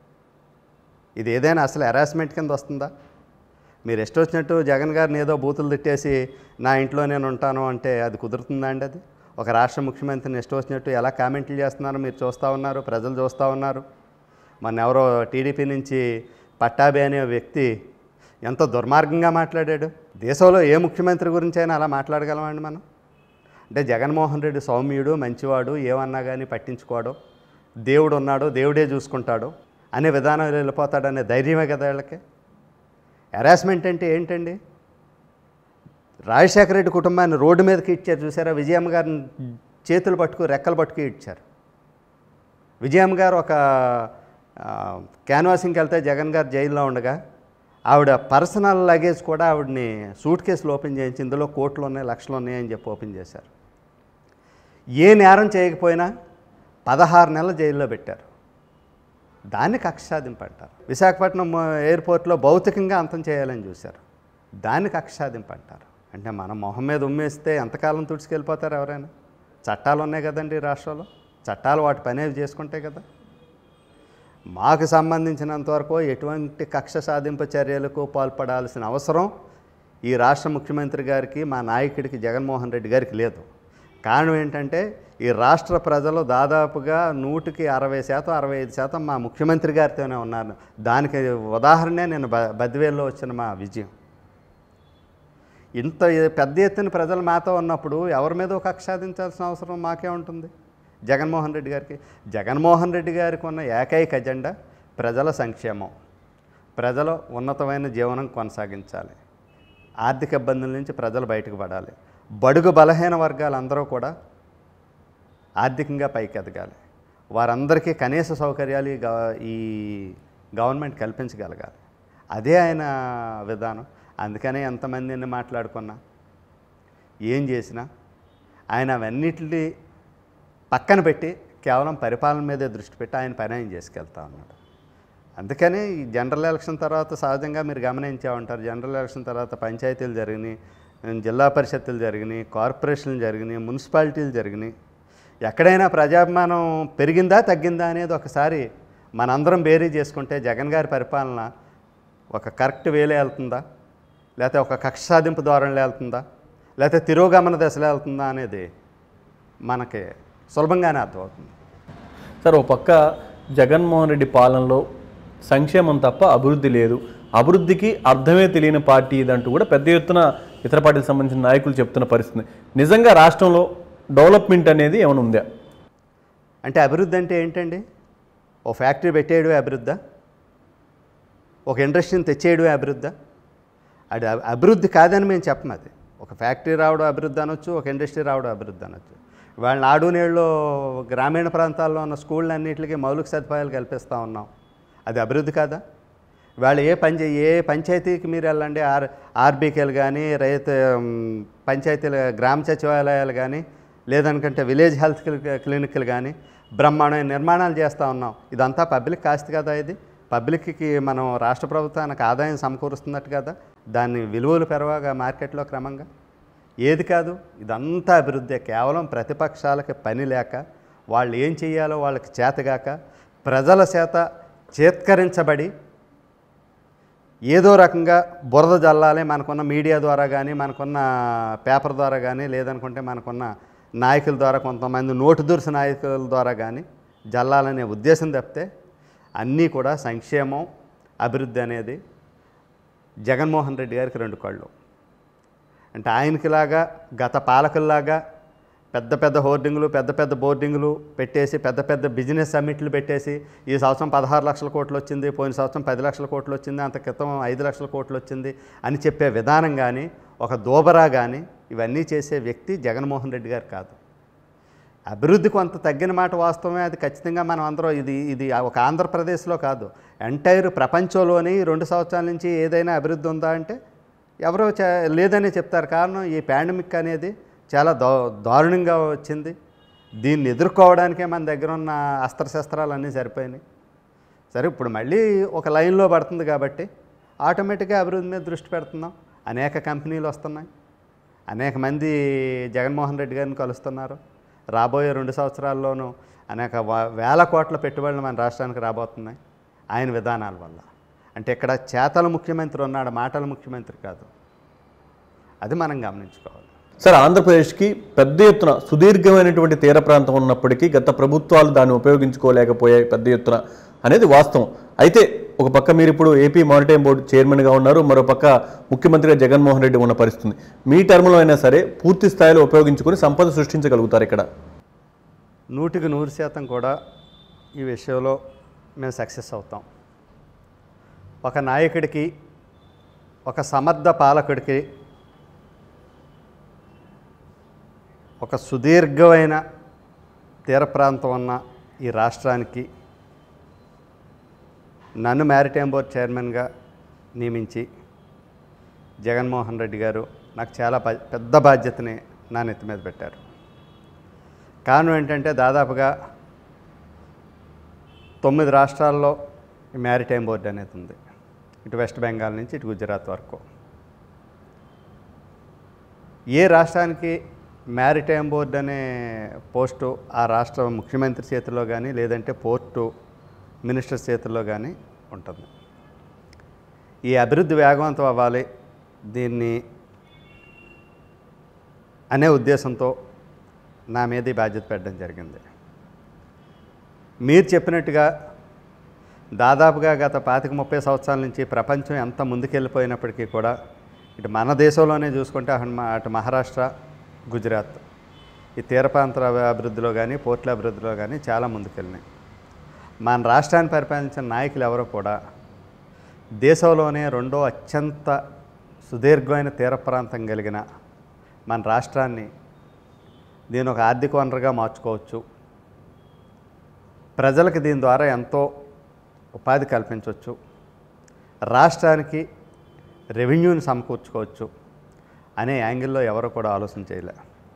ఇది ఏదైనా అసలు హెరాస్మెంట్ కింద వస్తుందా? మీరు వచ్చినట్టు జగన్ గారిని ఏదో బూతులు తిట్టేసి నా ఇంట్లో నేను ఉంటాను అంటే అది కుదురుతుందా అండి? అది ఒక రాష్ట్ర ముఖ్యమంత్రిని వచ్చినట్టు ఎలా కామెంట్లు చేస్తున్నారో మీరు చూస్తూ ఉన్నారు, ప్రజలు చూస్తూ ఉన్నారు. మన ఎవరో టీడీపీ నుంచి పట్టాభి అనే వ్యక్తి ఎంతో దుర్మార్గంగా మాట్లాడాడు. దేశంలో ఏ ముఖ్యమంత్రి గురించి అయినా అలా మాట్లాడగలమండి మనం? అంటే జగన్మోహన్ రెడ్డి సౌమ్యుడు, మంచివాడు, ఏమన్నా కానీ పట్టించుకోవడం, దేవుడు ఉన్నాడు, దేవుడే చూసుకుంటాడు అనే విధానం వెళ్ళిపోతాడనే ధైర్యమే కదా వీళ్ళకి. హెరాస్మెంట్ అంటే ఏంటండి? రాజశేఖర రెడ్డి కుటుంబాన్ని రోడ్డు మీదకి ఇచ్చారు చూసారా? విజయమ్మ గారిని చేతులు పట్టుకు రెక్కలు పట్టుకు ఇచ్చారు. విజయమ్మ గారు ఒక క్యాన్వాసింగ్కి వెళ్తే జగన్ గారు జైల్లో ఉండగా ఆవిడ పర్సనల్ లగేజ్ కూడా ఆవిడని సూట్ కేసులు ఓపెన్ చేయించి ఇందులో కోట్లు ఉన్నాయి, లక్షలు ఉన్నాయి అని చెప్పి ఓపెన్ చేశారు. ఏ నేరం చేయకపోయినా 16 నెలల జైల్లో పెట్టారు. దాన్ని కక్ష సాధింపు అంటారు. విశాఖపట్నం ఎయిర్పోర్ట్లో భౌతికంగా అంతం చేయాలని చూశారు, దాన్ని కక్ష సాధింపు అంటారు. అంటే మనం మొహం మీద ఉమ్మేస్తే ఎంతకాలం తుడిచుకెళ్ళిపోతారు ఎవరైనా? చట్టాలు ఉన్నాయి కదండి ఈ రాష్ట్రంలో, చట్టాలు వాటి పనేవి చేసుకుంటాయి కదా. మాకు సంబంధించినంతవరకు ఎటువంటి కక్ష సాధింపు చర్యలకు పాల్పడాల్సిన అవసరం ఈ రాష్ట్ర ముఖ్యమంత్రి గారికి, మా నాయకుడికి జగన్మోహన్ రెడ్డి గారికి లేదు. కారణం ఏంటంటే ఈ రాష్ట్ర ప్రజలు దాదాపుగా 100కి 60%, 65% మా ముఖ్యమంత్రి గారితోనే ఉన్నారు. దానికి ఉదాహరణే నేను బద్వేల్లో వచ్చిన మా విజయం. ఇంత పెద్ద ఎత్తున ప్రజలు మాతో ఉన్నప్పుడు ఎవరి మీద కక్ష సాధించాల్సిన అవసరం మాకే ఉంటుంది? జగన్మోహన్ రెడ్డి గారికి. జగన్మోహన్ రెడ్డి గారికి ఉన్న ఏకైక ఎజెండా ప్రజల సంక్షేమం, ప్రజలు ఉన్నతమైన జీవనం కొనసాగించాలి, ఆర్థిక ఇబ్బందుల నుంచి ప్రజలు బయటకు పడాలి, బడుగు బలహీన వర్గాలందరూ కూడా ఆర్థికంగా పైకి ఎదగాలి, వారందరికీ కనీస సౌకర్యాలు ఈ గవర్నమెంట్ కల్పించగలగాలి. అదే ఆయన విధానం. అందుకనే ఎంతమందిని మాట్లాడుకున్నా ఏం చేసినా ఆయన అవన్నిటిని పక్కన పెట్టి కేవలం పరిపాలన మీదే దృష్టి పెట్టి ఆయన పని ఆయన చేసుకెళ్తా ఉన్నాడు. అందుకని ఈ జనరల్ ఎలక్షన్ తర్వాత సహజంగా మీరు గమనించే ఉంటారు, జనరల్ ఎలక్షన్ తర్వాత పంచాయతీలు జరిగినాయి, జిల్లా పరిషత్తులు జరిగినాయి, కార్పొరేషన్లు జరిగినాయి, మున్సిపాలిటీలు జరిగినాయి. ఎక్కడైనా ప్రజాభిమానం పెరిగిందా తగ్గిందా అనేది ఒకసారి మనందరం బేరీ చేసుకుంటే జగన్ గారి పరిపాలన ఒక కరెక్ట్ వేలో వెళ్తుందా, లేకపోతే ఒక కక్ష సాధింపు ధోరణిలో వెళ్తుందా, లేకపోతే తిరోగమన దశలో వెళ్తుందా అనేది మనకి సులభంగానే అర్థమవుతుంది. సార్, ఓ పక్క జగన్మోహన్ రెడ్డి పాలనలో సంక్షేమం తప్ప అభివృద్ధి లేదు, అభివృద్ధికి అర్థమే తెలియని పార్టీ ఇదంటూ కూడా పెద్ద ఎత్తున ఇతర పార్టీలకు సంబంధించిన నాయకులు చెప్తున్న పరిస్థితి. నిజంగా రాష్ట్రంలో డెవలప్మెంట్ అనేది ఏమైనా ఉందా? అంటే అభివృద్ధి అంటే ఏంటండి? ఓ ఫ్యాక్టరీ పెట్టేయడమే అభివృద్ధా? ఒక ఇండస్ట్రీని తెచ్చేయడమే అభివృద్ధా? అది అభివృద్ధి కాదని మేము చెప్పం. అది ఒక ఫ్యాక్టరీ రావడం అభివృద్ధి అనొచ్చు, ఒక ఇండస్ట్రీ రావడం అభివృద్ధి అనొచ్చు. వాళ్ళ నాడు నేడులో గ్రామీణ ప్రాంతాల్లో ఉన్న స్కూళ్ళన్నింటికి మౌలిక సదుపాయాలు కల్పిస్తూ ఉన్నాం. అది అభివృద్ధి కాదా? వాళ్ళు ఏ పంచాయతీకి మీరు వెళ్ళండి, ఆర్బీకేలు కానీ, రైతు పంచాయతీల గ్రామ సచివాలయాలు కానీ, లేదనుకంటే విలేజ్ హెల్త్ క్లినిక్లు కానీ బ్రహ్మాండమైన నిర్మాణాలు చేస్తూ ఉన్నాం. ఇదంతా పబ్లిక్ కాస్ట్ కదా. ఇది పబ్లిక్కి మనం రాష్ట్ర ప్రభుత్వానికి ఆదాయం సమకూరుస్తున్నట్టు కదా. దాన్ని విలువలు పెరవగా మార్కెట్లో క్రమంగా ఏది కాదు. ఇదంతా అభివృద్ధి. కేవలం ప్రతిపక్షాలకి పని లేక, వాళ్ళు ఏం చేయాలో వాళ్ళకి చేతగాక, ప్రజల చేత చేత్కరించబడి ఏదో రకంగా బురద జల్లాలి మనకున్న మీడియా ద్వారా కానీ, మనకున్న పేపర్ ద్వారా కానీ, లేదనుకుంటే మనకున్న నాయకుల ద్వారా, కొంతమంది నోటు దురుసు నాయకుల ద్వారా కానీ జల్లాలనే ఉద్దేశం తప్పితే అన్నీ కూడా సంక్షేమం, అభివృద్ధి అనేది జగన్మోహన్ రెడ్డి గారికి రెండు కళ్ళు. అంటే ఆయనకిలాగా గత పాలకుల్లాగా పెద్ద పెద్ద హోర్డింగులు, పెద్ద పెద్ద బోర్డింగులు పెట్టేసి, పెద్ద పెద్ద బిజినెస్ సమ్మిట్లు పెట్టేసి, ఈ సంవత్సరం 16 లక్షల కోట్లు వచ్చింది, పోయిన సంవత్సరం 10 లక్షల కోట్లు వచ్చింది, అంత క్రితం 5 లక్షల కోట్లు వచ్చింది అని చెప్పే విధానం కానీ, ఒక దోబరా కానీ ఇవన్నీ చేసే వ్యక్తి జగన్మోహన్ రెడ్డి గారు కాదు. అభివృద్ధి కొంత తగ్గిన మాట వాస్తవమే. అది ఖచ్చితంగా మనం అందరం ఇది ఒక ఆంధ్రప్రదేశ్లో కాదు, ఎంటైర్ ప్రపంచంలోని 2 సంవత్సరాల నుంచి ఏదైనా అభివృద్ధి ఉందా అంటే ఎవరో లేదని చెప్తారు. కారణం ఈ పాండమిక్ అనేది చాలా దారుణంగా వచ్చింది. దీన్ని ఎదుర్కోవడానికే మన దగ్గర ఉన్న అస్త్రశస్త్రాలు అన్నీ సరిపోయినాయి. సరే, ఇప్పుడు మళ్ళీ ఒక లైన్లో పడుతుంది కాబట్టి ఆటోమేటిక్గా అభివృద్ధి మీద దృష్టి పెడుతున్నాం. అనేక కంపెనీలు వస్తున్నాయి, అనేక మంది జగన్మోహన్ రెడ్డి గారిని కలుస్తున్నారు. రాబోయే 2 సంవత్సరాల్లోనూ అనేక వేల కోట్ల పెట్టుబడులు మన రాష్ట్రానికి రాబోతున్నాయి ఆయన విధానాల వల్ల. అంటే ఇక్కడ చేతల ముఖ్యమంత్రి ఉన్నాడు, మాటల ముఖ్యమంత్రి కాదు. అది మనం గమనించుకోవాలి. సార్, ఆంధ్రప్రదేశ్కి పెద్ద ఎత్తున సుదీర్ఘమైనటువంటి తీర ప్రాంతం ఉన్నప్పటికీ గత ప్రభుత్వాలు దాన్ని ఉపయోగించుకోలేకపోయాయి పెద్ద ఎత్తున అనేది వాస్తవం. అయితే ఒక పక్క మీరు ఇప్పుడు ఏపీ మారిటైమ్ బోర్డు చైర్మన్గా ఉన్నారు, మరో పక్క ముఖ్యమంత్రిగా జగన్మోహన్ రెడ్డి ఉన్న పరిస్థితి. మీ టర్మ్లో అయినా సరే పూర్తి స్థాయిలో ఉపయోగించుకొని సంపద సృష్టించగలుగుతారు ఇక్కడ? 100% కూడా ఈ విషయంలో మేము సక్సెస్ అవుతాం. ఒక నాయకుడికి, ఒక సమర్థ పాలకుడికి, ఒక సుదీర్ఘమైన తీర ప్రాంతం ఉన్న ఈ రాష్ట్రానికి నన్ను మ్యారిటైమ్ బోర్డ్ చైర్మన్గా నియమించి జగన్మోహన్ రెడ్డి గారు నాకు చాలా పెద్ద బాధ్యతని నా నెత్తి మీద పెట్టారు. కారణం ఏంటంటే దాదాపుగా 9 రాష్ట్రాల్లో ఈ మ్యారిటైమ్ బోర్డు అనేది ఉంది. ఇటు వెస్ట్ బెంగాల్ నుంచి ఇటు గుజరాత్ వరకు. ఏ రాష్ట్రానికి మ్యారిటైమ్ బోర్డు అనే పోస్టు ఆ రాష్ట్ర ముఖ్యమంత్రి చేతిలో కానీ, లేదంటే పోర్టు మినిస్టర్ చేతుల్లో కానీ ఉంటుంది. ఈ అభివృద్ధి వేగవంతం అవ్వాలి దీన్ని అనే ఉద్దేశంతో నా మీద ఈ బాధ్యత పెట్టడం జరిగింది. మీరు చెప్పినట్టుగా దాదాపుగా గత 25-30 సంవత్సరాల నుంచి ప్రపంచం ఎంత ముందుకెళ్ళిపోయినప్పటికీ కూడా ఇటు మన దేశంలోనే చూసుకుంటే అటు మహారాష్ట్ర, గుజరాత్ ఈ తీర ప్రాంత అభివృద్ధిలో కానీ, పోర్టుల అభివృద్ధిలో కానీ చాలా ముందుకెళ్ళినాయి. మన రాష్ట్రాన్ని పరిపాలించిన నాయకులు ఎవరో కూడా దేశంలోనే 2వ అత్యంత సుదీర్ఘమైన తీర ప్రాంతం కలిగిన మన రాష్ట్రాన్ని దీని ఒక ఆర్థిక వనరుగా మార్చుకోవచ్చు, ప్రజలకు దీని ద్వారా ఎంతో ఉపాధి కల్పించవచ్చు, రాష్ట్రానికి రెవెన్యూని సమకూర్చుకోవచ్చు అనే యాంగిల్లో ఎవరు కూడా ఆలోచన చేయలే.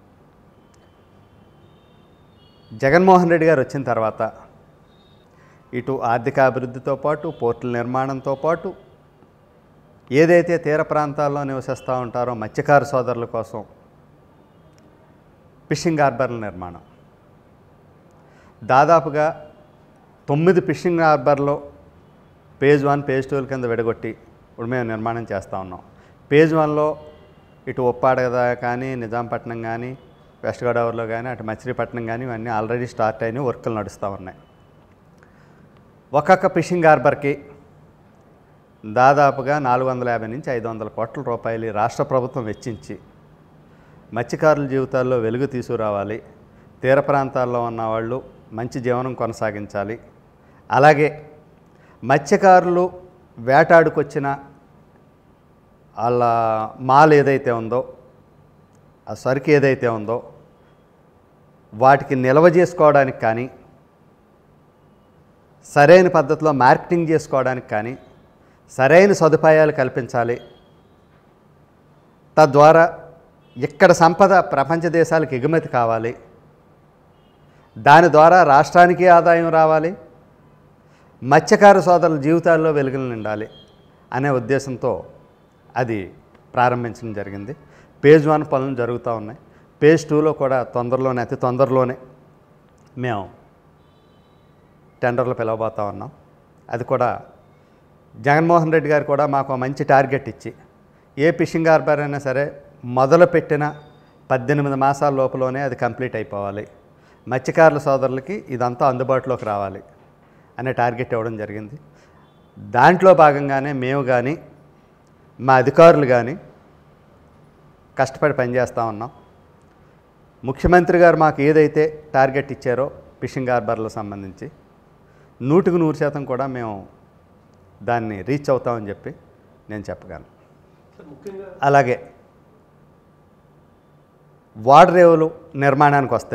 జగన్మోహన్ రెడ్డి గారు వచ్చిన తర్వాత ఇటు ఆర్థిక అభివృద్ధితో పాటు, పోర్టుల నిర్మాణంతో పాటు, ఏదైతే తీర ప్రాంతాల్లో నివసిస్తూ ఉంటారో మత్స్యకార సోదరుల కోసం ఫిషింగ్ హార్బర్ల నిర్మాణం, దాదాపుగా 9 ఫిషింగ్ హార్బర్లో ఫేజ్ 1, ఫేజ్ 2 కింద విడగొట్టి ఇప్పుడు మేము నిర్మాణం చేస్తూ ఉన్నాం. ఫేజ్ 1లో ఇటు ఉప్పాడ కానీ, నిజాంపట్నం కానీ, వెస్ట్ గోదావరిలో కానీ, అటు మచిలీపట్నం కానీ ఇవన్నీ ఆల్రెడీ స్టార్ట్ అయినాయి, వర్కులు నడుస్తూ ఉన్నాయి. ఒక్కొక్క ఫిషింగ్ హార్బర్కి దాదాపుగా 450 నుంచి 500 కోట్ల రూపాయలు రాష్ట్ర ప్రభుత్వం వెచ్చించి మత్స్యకారుల జీవితాల్లో వెలుగు తీసుకురావాలి, తీర ప్రాంతాల్లో ఉన్నవాళ్ళు మంచి జీవనం కొనసాగించాలి. అలాగే మత్స్యకారులు వేటాడుకొచ్చిన వాళ్ళ మాల్ ఏదైతే ఉందో, ఆ సరుకు ఏదైతే ఉందో వాటికి నిల్వ చేసుకోవడానికి కానీ, సరైన పద్ధతిలో మార్కెటింగ్ చేసుకోవడానికి కానీ సరైన సదుపాయాలు కల్పించాలి. తద్వారా ఇక్కడ సంపద ప్రపంచ దేశాలకు ఎగుమతి కావాలి, దాని ద్వారా రాష్ట్రానికి ఆదాయం రావాలి, మత్స్యకార సోదరుల జీవితాల్లో వెలుగులు నిండాలి అనే ఉద్దేశంతో అది ప్రారంభించడం జరిగింది. ఫేజ్ 1 పనులు జరుగుతూ ఉన్నాయి. ఫేజ్ 2లో కూడా అతి తొందరలోనే మేము టెండర్లు పిలవబోతూ ఉన్నాం. అది కూడా జగన్మోహన్ రెడ్డి గారు కూడా మాకు మంచి టార్గెట్ ఇచ్చి ఏ ఫిషింగ్ హార్బర్ అయినా సరే మొదలుపెట్టిన 18 మాసాల లోపలనే అది కంప్లీట్ అయిపోవాలి, మత్స్యకారుల సోదరులకి ఇదంతా అందుబాటులోకి రావాలి అనే టార్గెట్ ఇవ్వడం జరిగింది. దాంట్లో భాగంగానే మేము కానీ మా అధికారులు కానీ కష్టపడి పనిచేస్తూ ఉన్నాం. ముఖ్యమంత్రి గారు మాకు ఏదైతే టార్గెట్ ఇచ్చారో ఫిషింగ్ హార్బర్లకు సంబంధించి 100% కూడా మేము దాన్ని రీచ్ అవుతామని చెప్పి నేను చెప్పగలను. అలాగే వాడరేవులు నిర్మాణానికి వస్తే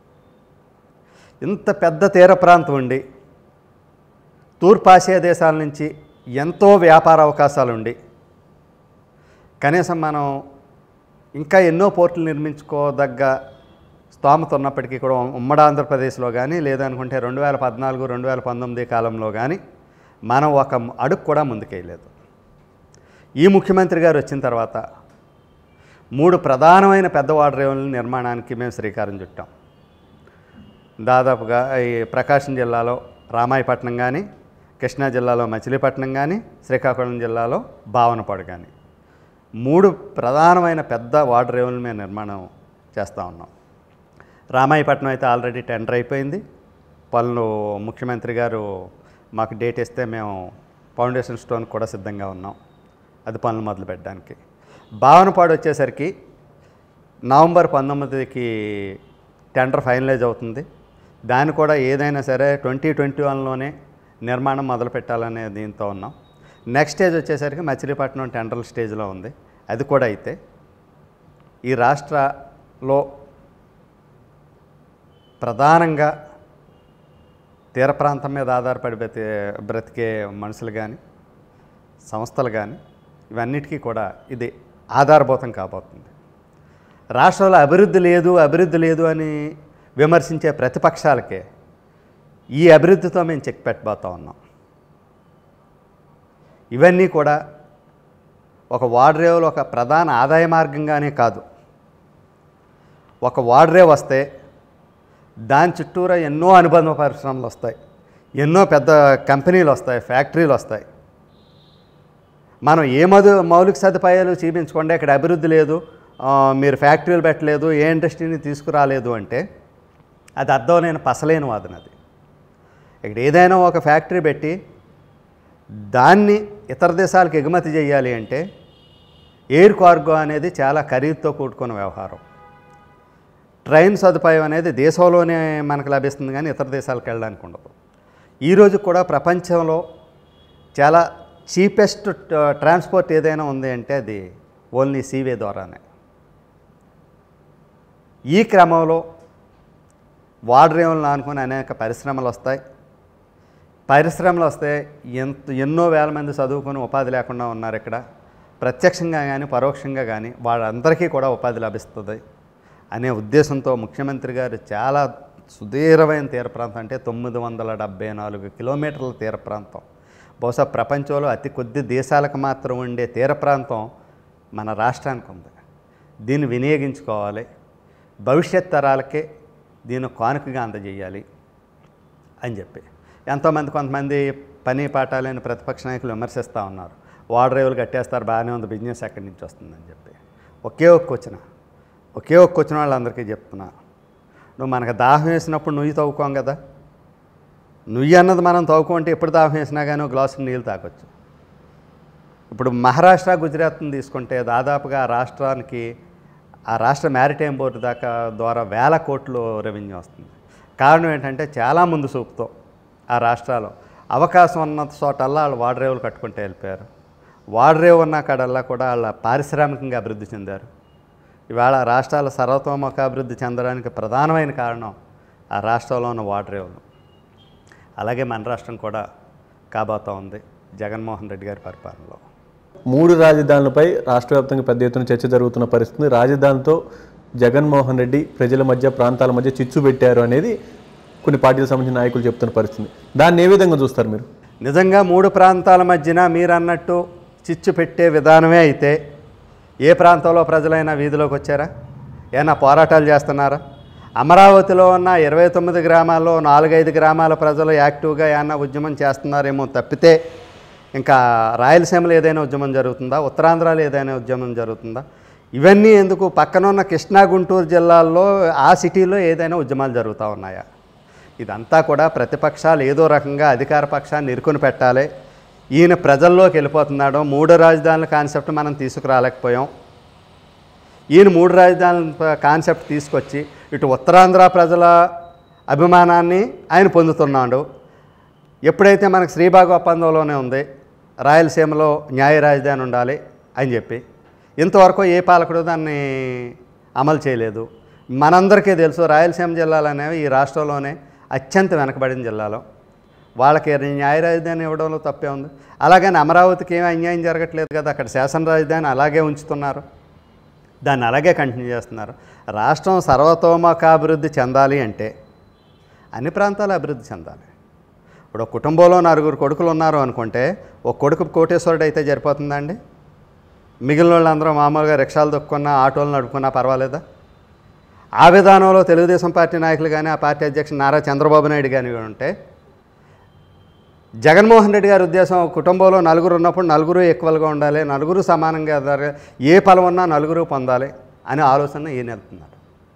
ఇంత పెద్ద తీర ప్రాంతం ఉండి తూర్పు ఆసియా దేశాల నుంచి ఎంతో వ్యాపార అవకాశాలు ఉండి కనీసం మనం ఇంకా ఎన్నో పోర్టులు నిర్మించుకోదగ్గ స్తోమత ఉన్నప్పటికీ కూడా ఉమ్మడి ఆంధ్రప్రదేశ్లో కానీ లేదనుకుంటే 2014, 2019 కాలంలో కానీ మనం ఒక అడుగు కూడా ముందుకెళ్ళలేదు. ఈ ముఖ్యమంత్రి గారు వచ్చిన తర్వాత 3 ప్రధానమైన పెద్ద వాడరేవుల నిర్మాణానికి మేము శ్రీకారం చుట్టాం. దాదాపుగా ఈ ప్రకాశం జిల్లాలో రామాయపట్నం కానీ, కృష్ణా జిల్లాలో మచిలీపట్నం కానీ, శ్రీకాకుళం జిల్లాలో భావనపాడు కానీ 3 ప్రధానమైన పెద్ద వాడరేవులను మేము నిర్మాణం చేస్తూ ఉన్నాం. రామాయపట్నం అయితే ఆల్రెడీ టెండర్ అయిపోయింది. పనులు ముఖ్యమంత్రి గారు మాకు డేట్ ఇస్తే మేము ఫౌండేషన్ స్టోన్ కూడా సిద్ధంగా ఉన్నాం, అది పనులు మొదలు పెట్టడానికి. భావనపాడు వచ్చేసరికి నవంబర్ 19కి టెండర్ ఫైనలైజ్ అవుతుంది. దాన్ని కూడా ఏదైనా సరే 2021లోనే నిర్మాణం మొదలు పెట్టాలనే దీంతో ఉన్నాం. నెక్స్ట్ స్టేజ్ వచ్చేసరికి మచిలీపట్నం టెండర్ స్టేజ్లో ఉంది, అది కూడా అయితే ఈ రాష్ట్రంలో ప్రధానంగా తీర ప్రాంతం మీద ఆధారపడి బ్రతికే మనుషులు కానీ సంస్థలు కానీ ఇవన్నిటికీ కూడా ఇది ఆధారభూతం కాబోతుంది. రాష్ట్రంలో అభివృద్ధి లేదు అని విమర్శించే ప్రతిపక్షాలకే ఈ అభివృద్ధితో మేము చెక్ పెట్టబోతూ ఉన్నాం. ఇవన్నీ కూడా ఒక వాడరేవులో ఒక ప్రధాన ఆదాయ మార్గంగానే కాదు, ఒక వాడరేవు వస్తే దాని చుట్టూరా ఎన్నో అనుబంధ పరిశ్రమలు వస్తాయి, ఎన్నో పెద్ద కంపెనీలు వస్తాయి, ఫ్యాక్టరీలు వస్తాయి. మనం ఏ మౌలిక సదుపాయాలు చూపించుకోండి, ఇక్కడ అభివృద్ధి లేదు, మీరు ఫ్యాక్టరీలు పెట్టలేదు, ఏ ఇండస్ట్రీని తీసుకురాలేదు అంటే అది అర్థం నేను పసలేని వాదన. అది ఇక్కడ ఏదైనా ఒక ఫ్యాక్టరీ పెట్టి దాన్ని ఇతర దేశాలకు ఎగుమతి చేయాలి అంటే ఎయిర్ కార్గో అనేది చాలా ఖరీదుతో కూడుకున్న వ్యవహారం. ట్రైన్ సదుపాయం అనేది దేశంలోనే మనకు లభిస్తుంది కానీ ఇతర దేశాలకు వెళ్ళడానికి ఉండదు. ఈరోజు కూడా ప్రపంచంలో చాలా చీపెస్ట్ ట్రాన్స్పోర్ట్ ఏదైనా ఉంది అంటే అది ఓన్లీ సీవే ద్వారానే. ఈ క్రమంలో వాడరేవులను ఆనుకొని అనేక పరిశ్రమలు వస్తాయి. పరిశ్రమలు వస్తే ఎన్నో వేల మంది చదువుకొని ఉపాధి లేకుండా ఉన్నారు. ఇక్కడ ప్రత్యక్షంగా కానీ పరోక్షంగా కానీ వాళ్ళందరికీ కూడా ఉపాధి లభిస్తుంది అనే ఉద్దేశంతో ముఖ్యమంత్రి గారు చాలా సుదీర్ఘమైన తీర ప్రాంతం, అంటే 974 కిలోమీటర్ల తీర ప్రాంతం, బహుశా ప్రపంచంలో అతి కొద్ది దేశాలకు మాత్రం ఉండే తీర ప్రాంతం మన రాష్ట్రానికి ఉంది. దీన్ని వినియోగించుకోవాలి, భవిష్యత్ తరాలకే దీన్ని కానుకగా అందజేయాలి అని చెప్పి కొంతమంది పని పాఠాలని ప్రతిపక్ష నాయకులు విమర్శిస్తూ ఉన్నారు. వాడరేవులు కట్టేస్తారు, బాగానే ఉంది, బిజినెస్ ఎక్కడి నుంచి వస్తుందని చెప్పి. ఒకే ఒక్క వచ్చిన వాళ్ళందరికీ చెప్తున్నా, నువ్వు మనకు దాహం వేసినప్పుడు నువ్వు తవ్వుకోం కదా, నువ్వు అన్నది మనం తవ్వుకుంటే ఎప్పుడు దాహం వేసినా కానీ ఒక గ్లాసు నీళ్ళు తాగొచ్చు. ఇప్పుడు మహారాష్ట్ర, గుజరాత్ని తీసుకుంటే దాదాపుగా ఆ రాష్ట్ర మ్యారిటైమ్ బోర్డు ద్వారా వేల కోట్లు రెవెన్యూ వస్తుంది. కారణం ఏంటంటే చాలా ముందు చూపుతో ఆ రాష్ట్రాలు అవకాశం ఉన్న చోటల్లా వాళ్ళు వాడరేవులు కట్టుకుంటూ వెళ్ళిపోయారు. వాడరేవు ఉన్న కాడల్లా కూడా వాళ్ళ పారిశ్రామికంగా అభివృద్ధి చెందారు. ఇవాళ రాష్ట్రాల సర్వతోముఖాభివృద్ధి చెందడానికి ప్రధానమైన కారణం ఆ రాష్ట్రంలో ఉన్న వాడరేవులు. అలాగే మన రాష్ట్రం కూడా కాబోతూ ఉంది జగన్మోహన్ రెడ్డి గారి పరిపాలనలో. 3 రాజధానులపై రాష్ట్ర వ్యాప్తంగా పెద్ద ఎత్తున చర్చ జరుగుతున్న పరిస్థితి. రాజధానితో జగన్మోహన్ రెడ్డి ప్రజల మధ్య, ప్రాంతాల మధ్య చిచ్చు పెట్టారు అనేది కొన్ని పార్టీలకు సంబంధించిన నాయకులు చెప్తున్న పరిస్థితి. దాన్ని ఏ విధంగా చూస్తారు మీరు? నిజంగా 3 ప్రాంతాల మధ్యన మీరు అన్నట్టు చిచ్చు పెట్టే విధానమే అయితే ఏ ప్రాంతంలో ప్రజలైనా వీధిలోకి వచ్చారా? ఏమైనా పోరాటాలు చేస్తున్నారా? అమరావతిలో ఉన్న 29 గ్రామాల్లో 4-5 గ్రామాల ప్రజలు యాక్టివ్గా ఏమన్నా ఉద్యమం చేస్తున్నారేమో తప్పితే ఇంకా రాయలసీమలో ఏదైనా ఉద్యమం జరుగుతుందా? ఉత్తరాంధ్రలో ఏదైనా ఉద్యమం జరుగుతుందా? ఇవన్నీ ఎందుకు, పక్కనున్న కృష్ణా, గుంటూరు జిల్లాల్లో ఆ సిటీలో ఏదైనా ఉద్యమాలు జరుగుతూ ఉన్నాయా? ఇదంతా కూడా ప్రతిపక్షాలు ఏదో రకంగా అధికార పక్షాన్ని ఇరుకుని పెట్టాలి. ఈయన ప్రజల్లోకి వెళ్ళిపోతున్నాడు. 3 రాజధానుల కాన్సెప్ట్ మనం తీసుకురాలేకపోయాం. ఈయన 3 రాజధానుల కాన్సెప్ట్ తీసుకొచ్చి ఇటు ఉత్తరాంధ్ర ప్రజల అభిమానాన్ని ఆయన పొందుతున్నాడు. ఎప్పుడైతే మనకు శ్రీబాగ్ ఒప్పందంలోనే ఉంది రాయలసీమలో న్యాయ రాజధాని ఉండాలి అని చెప్పి, ఇంతవరకు ఏ పాలకుడు దాన్ని అమలు చేయలేదు. మనందరికీ తెలుసు రాయలసీమ జిల్లాలు అనేవి ఈ రాష్ట్రంలోనే అత్యంత వెనకబడిన జిల్లాలో. వాళ్ళకి న్యాయ రాజధాని ఇవ్వడంలో తప్పే ఉంది. అలాగని అమరావతికి ఏమీ అన్యాయం జరగట్లేదు కదా, అక్కడ శాసన రాజధాని అలాగే ఉంచుతున్నారు, దాన్ని అలాగే కంటిన్యూ చేస్తున్నారు. రాష్ట్రం సర్వతోముఖాభివృద్ధి చెందాలి అంటే అన్ని ప్రాంతాలు అభివృద్ధి చెందాలి. ఇప్పుడు ఒక కుటుంబంలో 4 కొడుకులు ఉన్నారు అనుకుంటే ఒక కొడుకు కోటేశ్వరుడు అయితే సరిపోతుందా అండి? మిగిలిన వాళ్ళందరూ మామూలుగా రిక్షాలు దొక్కున్నా, ఆటోలు నడుపుకున్నా పర్వాలేదా? ఆ విధానంలో తెలుగుదేశం పార్టీ నాయకులు కానీ, ఆ పార్టీ అధ్యక్షుడు నారా చంద్రబాబు నాయుడు కానీ ఉంటే, జగన్మోహన్ రెడ్డి గారి ఉద్దేశం కుటుంబంలో 4 ఉన్నప్పుడు 4 ఈక్వల్గా ఉండాలి, 4 సమానంగా ఎదగాలి, ఏ ఫలం ఉన్నా 4 పొందాలి అనే ఆలోచన ఈయన వెళ్తున్నారు.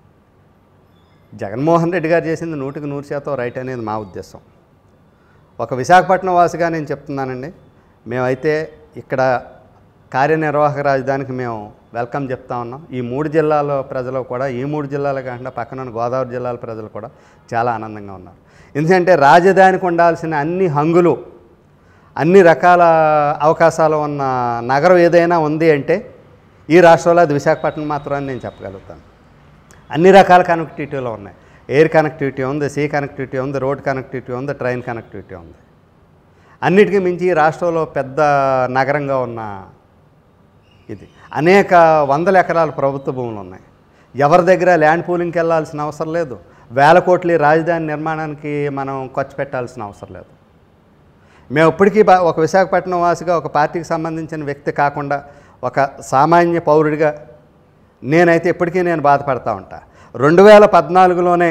జగన్మోహన్ రెడ్డి గారు చేసింది 100% రైట్ అనేది మా ఉద్దేశం. ఒక విశాఖపట్నం వాసిగా నేను చెప్తున్నానండి, మేమైతే ఇక్కడ కార్యనిర్వాహక రాజధానికి మేము వెల్కమ్ చెప్తా ఉన్నాం. ఈ 3 జిల్లాల ప్రజలు కూడా, ఈ 3 జిల్లాల కాకుండా పక్కన గోదావరి జిల్లాల ప్రజలు కూడా చాలా ఆనందంగా ఉన్నారు. ఎందుకంటే రాజధానికి ఉండాల్సిన అన్ని హంగులు, అన్ని రకాల అవకాశాలు ఉన్న నగరం ఏదైనా ఉంది అంటే ఈ రాష్ట్రంలో అది విశాఖపట్నం మాత్రమే నేను చెప్పగలుగుతాను. అన్ని రకాల కనెక్టివిటీలో ఉన్నాయి. ఎయిర్ కనెక్టివిటీ ఉంది, సీ కనెక్టివిటీ ఉంది, రోడ్ కనెక్టివిటీ ఉంది, ట్రైన్ కనెక్టివిటీ ఉంది. అన్నిటికీ మించి రాష్ట్రంలో పెద్ద నగరంగా ఉన్న ఇది అనేక వందల ఎకరాల ప్రభుత్వ భూములు ఉన్నాయి. ఎవరి దగ్గర ల్యాండ్ పూలింగ్కి వెళ్ళాల్సిన అవసరం లేదు. వేల కోట్ల రాజధాని నిర్మాణానికి మనం ఖర్చు పెట్టాల్సిన అవసరం లేదు. మేము ఇప్పటికీ ఒక విశాఖపట్నం వాసిగా, ఒక పార్టీకి సంబంధించిన వ్యక్తి కాకుండా ఒక సామాన్య పౌరుడిగా నేనైతే ఇప్పటికీ నేను బాధపడతా ఉంటా. 2014లోనే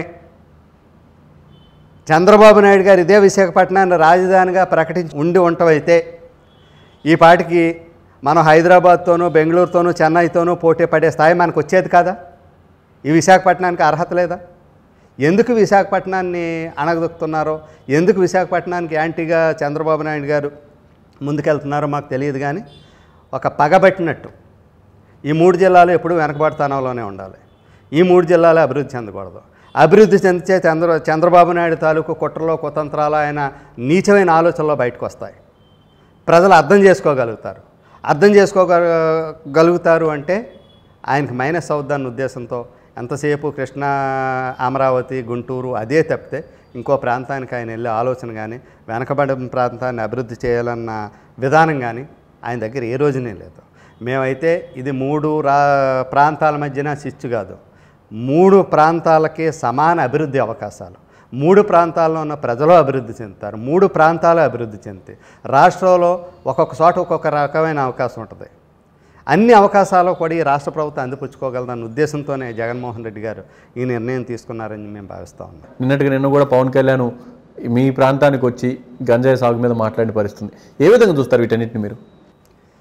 చంద్రబాబు నాయుడు గారు ఇదే విశాఖపట్నాన్ని రాజధానిగా ప్రకటించి ఉండవైతే ఈ పాటికి మనం హైదరాబాద్తోనూ, బెంగళూరుతోనూ, చెన్నైతోనూ పోటీ పడే స్థాయి మనకు వచ్చేది కాదా? ఈ విశాఖపట్నానికి అర్హత లేదా? ఎందుకు విశాఖపట్నాన్ని అణగదొక్కుతున్నారో, ఎందుకు విశాఖపట్నానికి యాంటీగా చంద్రబాబు నాయుడు గారు ముందుకెళ్తున్నారో మాకు తెలియదు. కానీ ఒక పగబట్టినట్టు ఈ 3 జిల్లాలు ఎప్పుడూ వెనకబడతానంలోనే ఉండాలి. ఈ 3 జిల్లాలు అభివృద్ధి చెందకూడదు. అభివృద్ధి చెందితే చంద్రబాబు నాయుడు తాలూకు కుట్రలో, కుతంత్రాలు, ఆయన నీచమైన ఆలోచనలో బయటకు వస్తాయి. ప్రజలు అర్థం చేసుకోగలుగుతారు. అర్థం చేసుకోగలుగుతారు అంటే ఆయనకు మైనస్ అవుద్దన్న ఉద్దేశంతో ఎంతసేపు కృష్ణా, అమరావతి, గుంటూరు అదే తప్పితే ఇంకో ప్రాంతానికి ఆయన వెళ్ళే ఆలోచన కానీ, వెనకబడిన ప్రాంతాన్ని అభివృద్ధి చేయాలన్న విధానం కానీ ఆయన దగ్గర ఏ రోజునే లేదు. మేమైతే ఇది 3 ప్రాంతాల మధ్యన చిచ్చు కాదు, 3 ప్రాంతాలకే సమాన అభివృద్ధి అవకాశాలు. 3 ప్రాంతాల్లో ఉన్న ప్రజలు అభివృద్ధి చెందుతారు. 3 ప్రాంతాలు అభివృద్ధి చెందుతాయి. రాష్ట్రంలో ఒక్కొక్క చోట ఒక్కొక్క రకమైన అవకాశం ఉంటుంది. అన్ని అవకాశాలు కూడా ఈ రాష్ట్ర ప్రభుత్వం అందిపుచ్చుకోగలదన్న ఉద్దేశంతోనే జగన్మోహన్ రెడ్డి గారు ఈ నిర్ణయం తీసుకున్నారని మేము భావిస్తూ ఉన్నాం. నిన్న కూడా పవన్ కళ్యాణ్ మీ ప్రాంతానికి వచ్చి గంజాయి సాగు మీద మాట్లాడిన పరిస్థితి ఏ విధంగా చూస్తారు వీటన్నిటిని మీరు?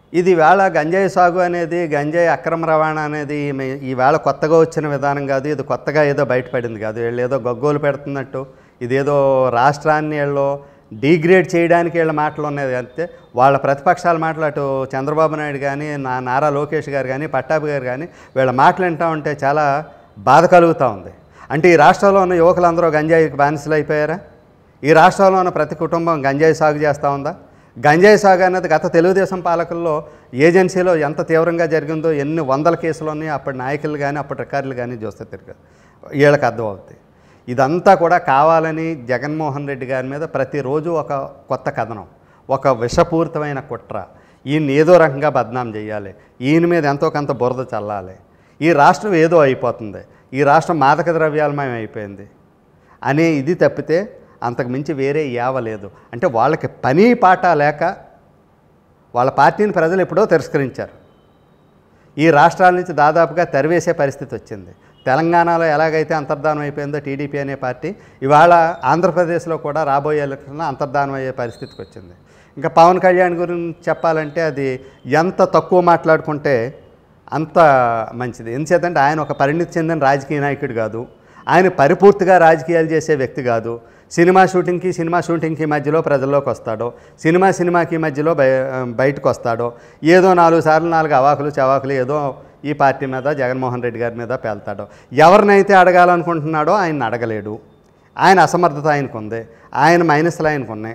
ఇది వేళ గంజాయి సాగు అనేది, గంజాయి అక్రమ రవాణా అనేది ఈవేళ కొత్తగా వచ్చిన విధానం కాదు. ఇది కొత్తగా ఏదో బయటపడింది కాదు. వీళ్ళు ఏదో గగ్గోలు పెడుతున్నట్టు ఇదేదో రాష్ట్రాన్ని వీళ్ళు డీగ్రేడ్ చేయడానికి వీళ్ళ మాటలు ఉన్నాయి. అంతే వాళ్ళ ప్రతిపక్షాల మాటలు, అటు చంద్రబాబు నాయుడు కానీ, నారా లోకేష్ గారు కానీ, పట్టాభి గారు కానీ వీళ్ళ మాటలు వింటూ ఉంటే చాలా బాధ కలుగుతూ ఉంది. అంటే ఈ రాష్ట్రంలో ఉన్న యువకులందరూ గంజాయికి బానిసలు అయిపోయారా? ఈ రాష్ట్రంలో ఉన్న ప్రతి కుటుంబం గంజాయి సాగు చేస్తూ ఉందా? గంజాయి సాగు అనేది గత తెలుగుదేశం పాలకుల్లో ఏజెన్సీలో ఎంత తీవ్రంగా జరిగిందో, ఎన్ని వందల కేసులు ఉన్నాయి, అప్పటి నాయకులు కానీ అప్పటి రికార్డులు కానీ చూస్తే తిరగదు, వీళ్ళకి అర్థమవుతుంది. ఇదంతా కూడా కావాలని జగన్మోహన్ రెడ్డి గారి మీద ప్రతిరోజు ఒక కొత్త కథనం, ఒక విషపూరితమైన కుట్ర. ఈయన్ని ఏదో రకంగా బద్నాం చేయాలి, ఈయన మీద ఎంతో కొంత బురద చల్లాలి, ఈ రాష్ట్రం ఏదో అయిపోతుంది, ఈ రాష్ట్రం మాదక ద్రవ్యాలమయం అయిపోయింది అనే ఇది తప్పితే అంతకుమించి వేరే యావలేదు. అంటే వాళ్ళకి పని పాట లేక వాళ్ళ పార్టీని ప్రజలు ఎప్పుడో తిరస్కరించారు. ఈ రాష్ట్రాల నుంచి దాదాపుగా తరివేసే పరిస్థితి వచ్చింది. తెలంగాణలో ఎలాగైతే అంతర్ధానం అయిపోయిందో టీడీపీ అనే పార్టీ, ఇవాళ ఆంధ్రప్రదేశ్లో కూడా రాబోయే ఎలక్షన్లో అంతర్ధానం అయ్యే పరిస్థితికి వచ్చింది. ఇంకా పవన్ కళ్యాణ్ గురించి చెప్పాలంటే అది ఎంత తక్కువ మాట్లాడుకుంటే అంత మంచిది. ఎందుచేతంటే ఆయన ఒక పరిణితి చెందిన రాజకీయ నాయకుడు కాదు, ఆయన పరిపూర్తిగా రాజకీయాలు చేసే వ్యక్తి కాదు. సినిమా షూటింగ్కి మధ్యలో ప్రజల్లోకి వస్తాడో, సినిమాకి మధ్యలో బయటకు వస్తాడో, ఏదో 4 సార్లు 4 అవాకులు చవాకులు ఏదో ఈ పార్టీ మీద, జగన్మోహన్ రెడ్డి గారి మీద పేల్తాడో. ఎవరినైతే అడగాలనుకుంటున్నాడో ఆయన అడగలేడు. ఆయన అసమర్థత ఆయనకు ఉంది, ఆయన మైనస్లు ఆయనకు ఉన్నాయి.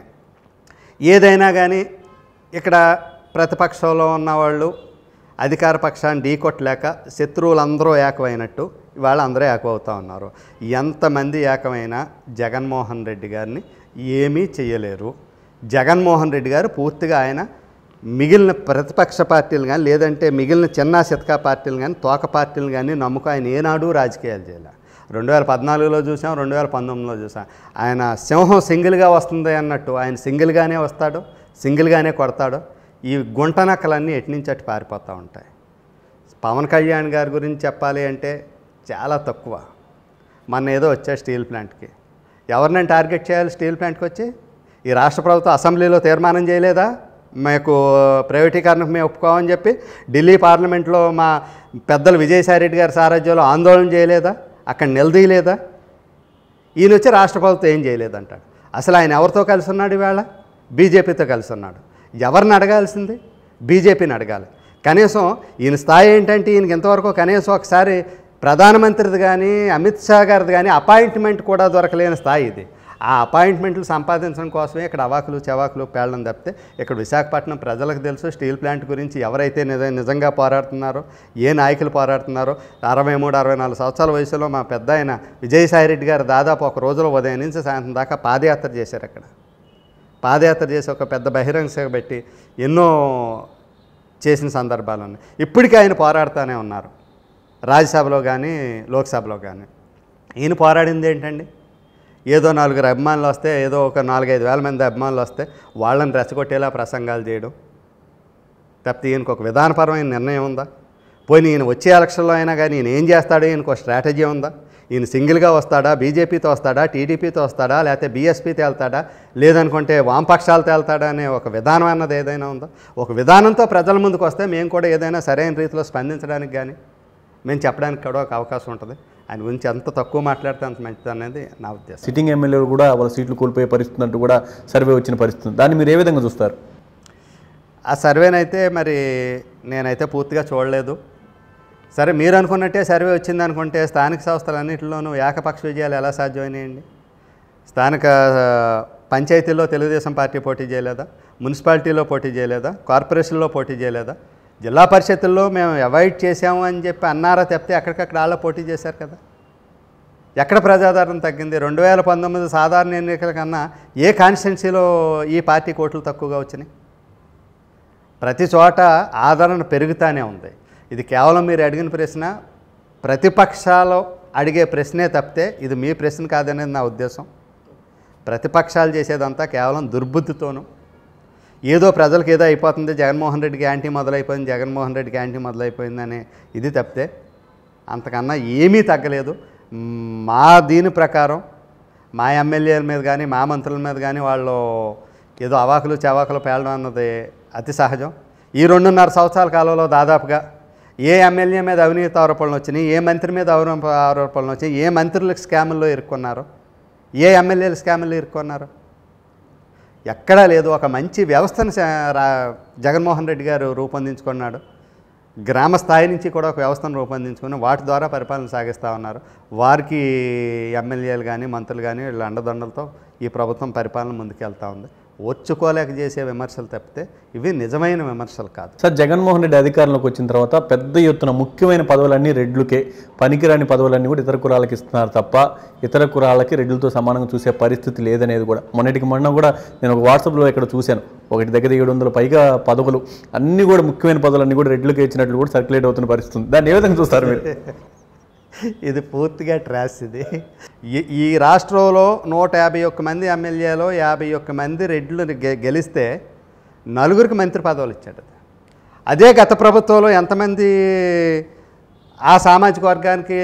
ఏదైనా కానీ ఇక్కడ ప్రతిపక్షంలో ఉన్నవాళ్ళు అధికార పక్షాన్ని ఢీకొట్టలేక శత్రువులందరూ ఏకమైనట్టు ఇవాళ అందరూ ఏకమవుతూ ఉన్నారు. ఎంతమంది ఏకమైనా జగన్మోహన్ రెడ్డి గారిని ఏమీ చేయలేరు. జగన్మోహన్ రెడ్డి గారు పూర్తిగా ఆయన మిగిలిన ప్రతిపక్ష పార్టీలు కానీ, లేదంటే మిగిలిన చిన్న చితకా పార్టీలు కానీ, తోక పార్టీలు కానీ నమ్ముకు ఆయన ఏనాడు రాజకీయాలు చేయాలి. 2014లో చూసాం, 2019లో చూసాం. ఆయన సింహం సింగిల్గా వస్తుంది అన్నట్టు ఆయన సింగిల్గానే వస్తాడు, సింగిల్గానే కొడతాడు. ఈ గుంటనక్కలన్నీ ఎట్నుంచి అటు పారిపోతూ ఉంటాయి. పవన్ కళ్యాణ్ గారి గురించి చెప్పాలి అంటే చాలా తక్కువ. మొన్న ఏదో వచ్చా స్టీల్ ప్లాంట్కి, ఎవరినైనా టార్గెట్ చేయాలి స్టీల్ ప్లాంట్కి వచ్చి? ఈ రాష్ట్ర ప్రభుత్వం అసెంబ్లీలో తీర్మానం చేయలేదా మీకు ప్రైవేటీకరణకు మేము ఒప్పుకోమని చెప్పి? ఢిల్లీ పార్లమెంట్లో మా పెద్దలు విజయసాయిరెడ్డి గారి సారథ్యంలో ఆందోళన చేయలేదా? అక్కడ నిలదీయలేదా? ఈయన వచ్చి రాష్ట్ర ప్రభుత్వం ఏం చేయలేదంటాడు. అసలు ఆయన ఎవరితో కలిసి ఉన్నాడు? ఇవాళ బీజేపీతో కలిసి ఉన్నాడు. ఎవరిని అడగాల్సింది? బీజేపీని అడగాలి. కనీసం ఈయన స్థాయి ఏంటంటే ఈయనకి ఇంతవరకు కనీసం ఒకసారి ప్రధానమంత్రిది కానీ, అమిత్ షా గారిది కానీ అపాయింట్మెంట్ కూడా దొరకలేని స్థాయి ఇది. ఆ అపాయింట్మెంట్లు సంపాదించడం కోసమే ఇక్కడ అవాకులు చవాకులు పేలడం తప్పితే ఇక్కడ విశాఖపట్నం ప్రజలకు తెలుసు స్టీల్ ప్లాంట్ గురించి. ఎవరైతే నిజంగా పోరాడుతున్నారో, ఏ నాయకులు పోరాడుతున్నారో. 63-64 సంవత్సరాల వయసులో మా పెద్ద ఆయన విజయసాయిరెడ్డి గారు దాదాపు ఒక రోజులో ఉదయం నుంచి సాయంత్రం దాకా పాదయాత్ర చేశారు. అక్కడ పాదయాత్ర చేసి ఒక పెద్ద బహిరంగ సభ పెట్టి ఎన్నో చేసిన సందర్భాలు ఉన్నాయి. ఇప్పటికీ ఆయన పోరాడుతూనే ఉన్నారు, రాజ్యసభలో కానీ లోక్సభలో కానీ. ఈయన పోరాడింది ఏంటండి? ఏదో 4 అభిమానులు వస్తే, ఏదో ఒక 4-5 వేల మంది అభిమానులు వస్తే వాళ్ళని రెచ్చగొట్టేలా ప్రసంగాలు చేయడం తప్పితే ఈయనకు ఒక విధానపరమైన నిర్ణయం ఉందా? పోనీ ఈయన వచ్చే ఎలక్షన్లో అయినా కానీ ఈయన ఏం చేస్తాడో ఈయనకు ఒక స్ట్రాటజీ ఉందా? ఈయన సింగిల్గా వస్తాడా, బీజేపీతో వస్తాడా, టీడీపీతో వస్తాడా, లేకపోతే బీఎస్పీతో వెళ్తాడా, లేదనుకుంటే వామపక్షాలతో వెళ్తాడా అనే ఒక విధానం అన్నది ఏదైనా ఉందా? ఒక విధానంతో ప్రజల ముందుకు వస్తే మేము కూడా ఏదైనా సరైన రీతిలో స్పందించడానికి కానీ మేము చెప్పడానికి కూడా ఒక అవకాశం ఉంటుంది. ఆయన గురించి ఎంత తక్కువ మాట్లాడితే అంత మంచిది అనేది నా ఉద్దేశం. సిట్టింగ్ ఎమ్మెల్యేలు కూడా వాళ్ళ సీట్లు కోల్పోయే పరిస్థితి అంటూ కూడా సర్వే వచ్చిన పరిస్థితి, దాన్ని మీరు ఏ విధంగా చూస్తారు? ఆ సర్వేనైతే మరి నేనైతే పూర్తిగా చూడలేదు. సరే, మీరు అనుకున్నట్టే సర్వే వచ్చింది అనుకుంటే స్థానిక సంస్థలన్నింటిలోనూ ఏకపక్ష విజయాలు ఎలా సాధ్యమైనాయండి? స్థానిక పంచాయతీల్లో తెలుగుదేశం పార్టీ పోటీ చేయలేదా? మున్సిపాలిటీలో పోటీ చేయలేదా? కార్పొరేషన్లో పోటీ చేయలేదా? జిల్లా పరిషత్తుల్లో మేము అవాయిడ్ చేసాము అని చెప్పి అన్నారా తప్పితే ఎక్కడికక్కడ వాళ్ళ పోటీ చేశారు కదా. ఎక్కడ ప్రజాదరణ తగ్గింది? 2019 సాధారణ ఎన్నికల కన్నా ఏ కాన్స్టిట్యున్సీలో ఈ పార్టీ ఓట్లు తక్కువగా వచ్చినాయి? ప్రతి చోట ఆదరణ పెరుగుతూనే ఉంది. ఇది కేవలం మీరు అడిగిన ప్రశ్న ప్రతిపక్షాలు అడిగే ప్రశ్నే తప్పితే ఇది మీ ప్రశ్న కాదనేది నా ఉద్దేశం. ప్రతిపక్షాలు చేసేదంతా కేవలం దుర్బుద్ధితోనూ, ఏదో ప్రజలకు ఏదో అయిపోతుంది, జగన్మోహన్ రెడ్డికి యాంటీ మొదలైపోయింది, జగన్మోహన్ రెడ్డికి యాంటీ మొదలైపోయింది అనే ఇది తప్పితే అంతకన్నా ఏమీ తగ్గలేదు. మా దీని ప్రకారం మా ఎమ్మెల్యేల మీద కానీ, మా మంత్రుల మీద కానీ వాళ్ళు ఏదో అవాకులు చవాకులు పేలడం అన్నది అతి సహజం. ఈ 2.5 సంవత్సరాల కాలంలో దాదాపుగా ఏ ఎమ్మెల్యే మీద అవినీతి ఆరోపణలు వచ్చినాయి, ఏ మంత్రి మీద ఆరోపణలు వచ్చినాయి, ఏ మంత్రులకు స్కాముల్లో ఇరుక్కున్నారు, ఏ ఎమ్మెల్యేలు స్కాముల్లో ఇరుక్కున్నారు? ఎక్కడా లేదు. ఒక మంచి వ్యవస్థను జగన్మోహన్ రెడ్డి గారు రూపొందించుకున్నాడు. గ్రామ స్థాయి నుంచి కూడా ఒక వ్యవస్థను రూపొందించుకుని వాటి ద్వారా పరిపాలన సాగిస్తూ ఉన్నారు. వారికి ఎమ్మెల్యేలు కానీ మంత్రులు కానీ వీళ్ళ అండదండలతో ఈ ప్రభుత్వం పరిపాలన ముందుకెళ్తూ ఉంది. ఓర్చుకోలేక చేసే విమర్శలు తప్పితే ఇవి నిజమైన విమర్శలు కాదు. సార్, జగన్మోహన్ రెడ్డి అధికారంలోకి వచ్చిన తర్వాత పెద్ద ఎత్తున ముఖ్యమైన పదవులన్నీ రెడ్లుకే, పనికిరాని పదవులన్నీ కూడా ఇతర కులాలకు ఇస్తున్నారు తప్ప ఇతర కులాలకి రెడ్లతో సమానంగా చూసే పరిస్థితి లేదనేది కూడా మొన్నటికి మొన్న కూడా నేను ఒక వాట్సాప్లో ఇక్కడ చూశాను. ఒకటి దగ్గర 700 పైగా పదవులు అన్నీ కూడా ముఖ్యమైన పదవులన్నీ కూడా రెడ్లుకి ఇచ్చినట్లు కూడా సర్క్యులేట్ అవుతున్న పరిస్థితి. దాన్ని ఏ విధంగా చూస్తారు మీరు? ఇది పూర్తిగా ట్రాష్. ఇది ఈ రాష్ట్రంలో 151 మంది ఎమ్మెల్యేలో 51 మంది రెడ్లు గెలిస్తే 4 మంత్రి పదవులు ఇచ్చాడు. అదే గత ప్రభుత్వంలో ఎంతమంది ఆ సామాజిక వర్గానికి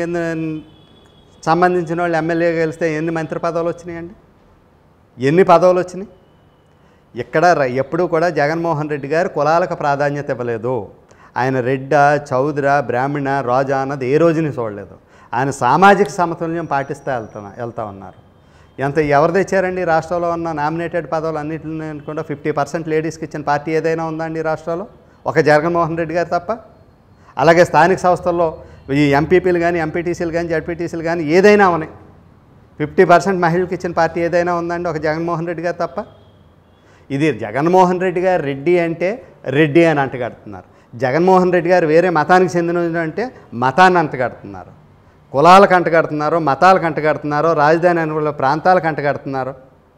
సంబంధించిన వాళ్ళు ఎమ్మెల్యే గెలిస్తే ఎన్ని మంత్రి పదవులు వచ్చినాయండి? ఎన్ని పదవులు వచ్చినాయి? ఇక్కడ ఎప్పుడూ కూడా జగన్మోహన్ రెడ్డి గారు కులాలకు ప్రాధాన్యత ఇవ్వలేదు. ఆయన రెడ్డ, చౌదర, బ్రాహ్మణ, రాజా అన్నది ఏ రోజుని చూడలేదు. ఆయన సామాజిక సమతుల్యం పాటిస్తూ వెళ్తా ఉన్నారు. ఎవరు తెచ్చారండి రాష్ట్రంలో ఉన్న నామినేటెడ్ పదవులు అన్నింటినీ కూడా 50% లేడీస్కి ఇచ్చిన పార్టీ ఏదైనా ఉందండి రాష్ట్రంలో? ఒక జగన్మోహన్ రెడ్డి గారు తప్ప. అలాగే స్థానిక సంస్థల్లో ఈ ఎంపీపీలు కానీ, ఎంపీటీసీలు కానీ, జడ్పీటీసీలు కానీ ఏదైనా ఉన్నాయి, 50% మహిళలకు ఇచ్చిన పార్టీ ఏదైనా ఉందండి ఒక జగన్మోహన్ రెడ్డి గారు తప్ప. ఇది జగన్మోహన్ రెడ్డి గారు రెడ్డి అంటే రెడ్డి అని అంటగడుతున్నారు. జగన్మోహన్ రెడ్డి గారు వేరే మతానికి చెందిన అంటే మతాన్ని అంటగడుతున్నారు, కులాలకు అంటగడుతున్నారు, మతాలకు అంటగడుతున్నారు, రాజధాని అనుకున్న ప్రాంతాలకు అంటగడుతున్నారు.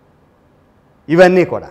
ఇవన్నీ కూడా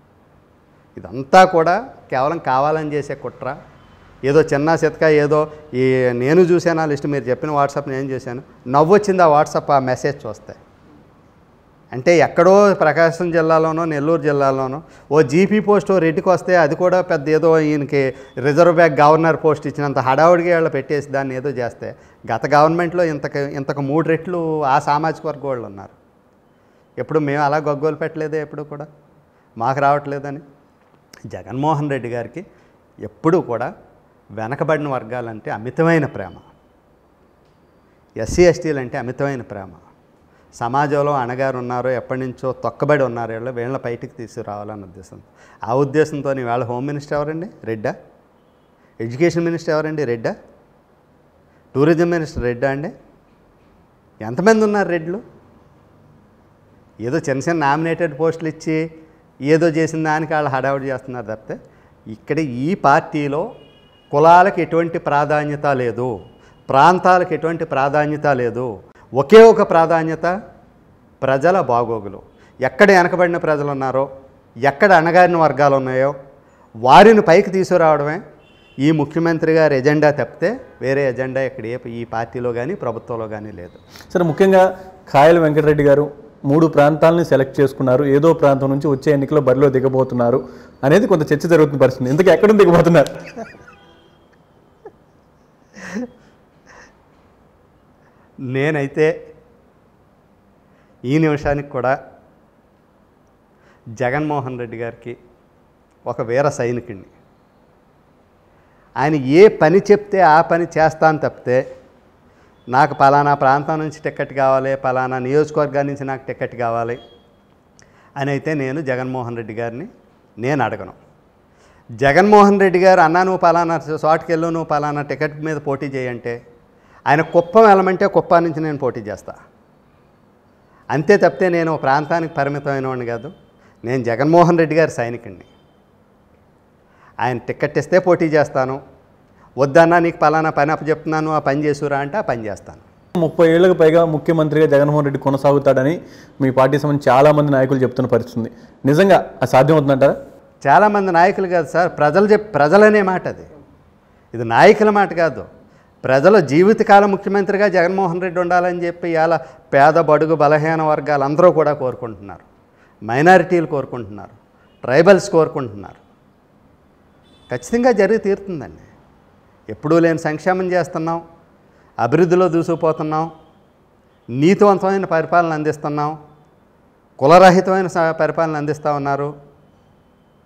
ఇదంతా కూడా కేవలం కావాలని చేసే కుట్ర. ఏదో చిన్న చితక ఏదో నేను చూశాను ఆ లిస్ట్, మీరు చెప్పిన వాట్సాప్ నేను చూశాను, నవ్వొచ్చింది ఆ వాట్సాప్ ఆ మెసేజ్ చూస్తే. అంటే ఎక్కడో ప్రకాశం జిల్లాలోనో నెల్లూరు జిల్లాలోనో ఓ జీపీ పోస్ట్ రెడ్డికి వస్తే అది కూడా పెద్ద ఏదో ఈయనకి రిజర్వ్ బ్యాంక్ గవర్నర్ పోస్ట్ ఇచ్చినంత హడావుడిగా వాళ్ళు పెట్టేసి దాన్ని ఏదో చేస్తే, గత గవర్నమెంట్లో ఇంతకు 3 రెట్లు ఆ సామాజిక వర్గ వాళ్ళు ఉన్నారు. ఎప్పుడు మేము అలా గొగ్గోలు పెట్టలేదే, ఎప్పుడు కూడా మాకు రావట్లేదని. జగన్మోహన్ రెడ్డి గారికి ఎప్పుడూ కూడా వెనకబడిన వర్గాలంటే అమితమైన ప్రేమ, ఎస్సీ ఎస్టీలు అంటే అమితమైన ప్రేమ. సమాజంలో అణగారు ఉన్నారో ఎప్పటి నుంచో తొక్కబడి ఉన్నారు వీళ్ళ బయటికి తీసుకురావాలన్న ఉద్దేశం. ఆ ఉద్దేశంతో వాళ్ళ హోమ్ మినిస్టర్ ఎవరండి? రెడ్డా. ఎడ్యుకేషన్ మినిస్టర్ ఎవరండి? రెడ్డా. టూరిజం మినిస్టర్ రెడ్డా అండి? ఎంతమంది ఉన్నారు రెడ్లు? ఏదో చిన్న చిన్న నామినేటెడ్ పోస్టులు ఇచ్చి ఏదో చేసిన దానికి వాళ్ళు హడావుడి చేస్తున్నారు తప్పితే ఇక్కడ ఈ పార్టీలో కులాలకు ఎటువంటి ప్రాధాన్యత లేదు, ప్రాంతాలకు ఎటువంటి ప్రాధాన్యత లేదు. ఒకే ఒక ప్రాధాన్యత, ప్రజల బాగోగులు. ఎక్కడ వెనకబడిన ప్రజలు ఉన్నారో, ఎక్కడ అణగారిన వర్గాలు ఉన్నాయో వారిని పైకి తీసుకురావడమే ఈ ముఖ్యమంత్రి గారి ఎజెండా తప్పితే వేరే ఎజెండా ఇక్కడ ఈ పార్టీలో కానీ ప్రభుత్వంలో కానీ లేదు. సరే, ముఖ్యంగా కాయల వెంకటరెడ్డి గారు 3 ప్రాంతాలని సెలెక్ట్ చేసుకున్నారు, ఏదో ప్రాంతం నుంచి వచ్చే ఎన్నికల్లో బరిలో దిగబోతున్నారు అనేది కొంత చర్చ జరుగుతున్న పరిస్థితి. ఇంతకీ ఎక్కడ దిగబోతున్నారు? నేనైతే ఈ నిమిషానికి కూడా జగన్మోహన్ రెడ్డి గారికి ఒక వీర సైనికుడిని. ఆయన ఏ పని చెప్తే ఆ పని చేస్తాను తప్పితే నాకు పలానా ప్రాంతం నుంచి టికెట్ కావాలి, పలానా నియోజకవర్గం నుంచి నాకు టికెట్ కావాలి అని అయితే నేను జగన్మోహన్ రెడ్డి గారిని నేను అడగను. జగన్మోహన్ రెడ్డి గారు అన్నా నువ్వు పలానా చోటుకి వెళ్ళు, నువ్వు పలానా టికెట్ మీద పోటీ చేయంటే ఆయన కుప్పం వెళ్ళమంటే కుప్పం నుంచి నేను పోటీ చేస్తా. అంతే తప్పితే నేను ప్రాంతానికి పరిమితమైన వాడిని కాదు. నేను జగన్మోహన్ రెడ్డి గారి సైనికుడిని. ఆయన టికెట్ ఇస్తే పోటీ చేస్తాను, వద్దన్నా నీకు పలానా పని అప్పచెప్తున్నాను ఆ పని చేసురా అంటే ఆ పని చేస్తాను. 30 ఏళ్లకు పైగా ముఖ్యమంత్రిగా జగన్మోహన్ రెడ్డి కొనసాగుతాడని మీ పార్టీ సంబంధించి చాలామంది నాయకులు చెప్తున్న పరిస్థితి నిజంగా అది సాధ్యమవుతుందంటారా? చాలామంది నాయకులు కాదు సార్, ప్రజలనే మాట అది. ఇది నాయకుల మాట కాదు. ప్రజల జీవితకాలం ముఖ్యమంత్రిగా జగన్మోహన్ రెడ్డి ఉండాలని చెప్పి ఇలా పేద బడుగు బలహీన వర్గాలు అందరూ కూడా కోరుకుంటున్నారు, మైనారిటీలు కోరుకుంటున్నారు, ట్రైబల్స్ కోరుకుంటున్నారు. ఖచ్చితంగా జరిగి తీరుతుందండి. ఎప్పుడూ లేని సంక్షేమం చేస్తున్నాం, అభివృద్ధిలో దూసుకుపోతున్నాం, నీతివంతమైన పరిపాలన అందిస్తున్నాం, కులరహితమైన పరిపాలన అందిస్తూ ఉన్నారు.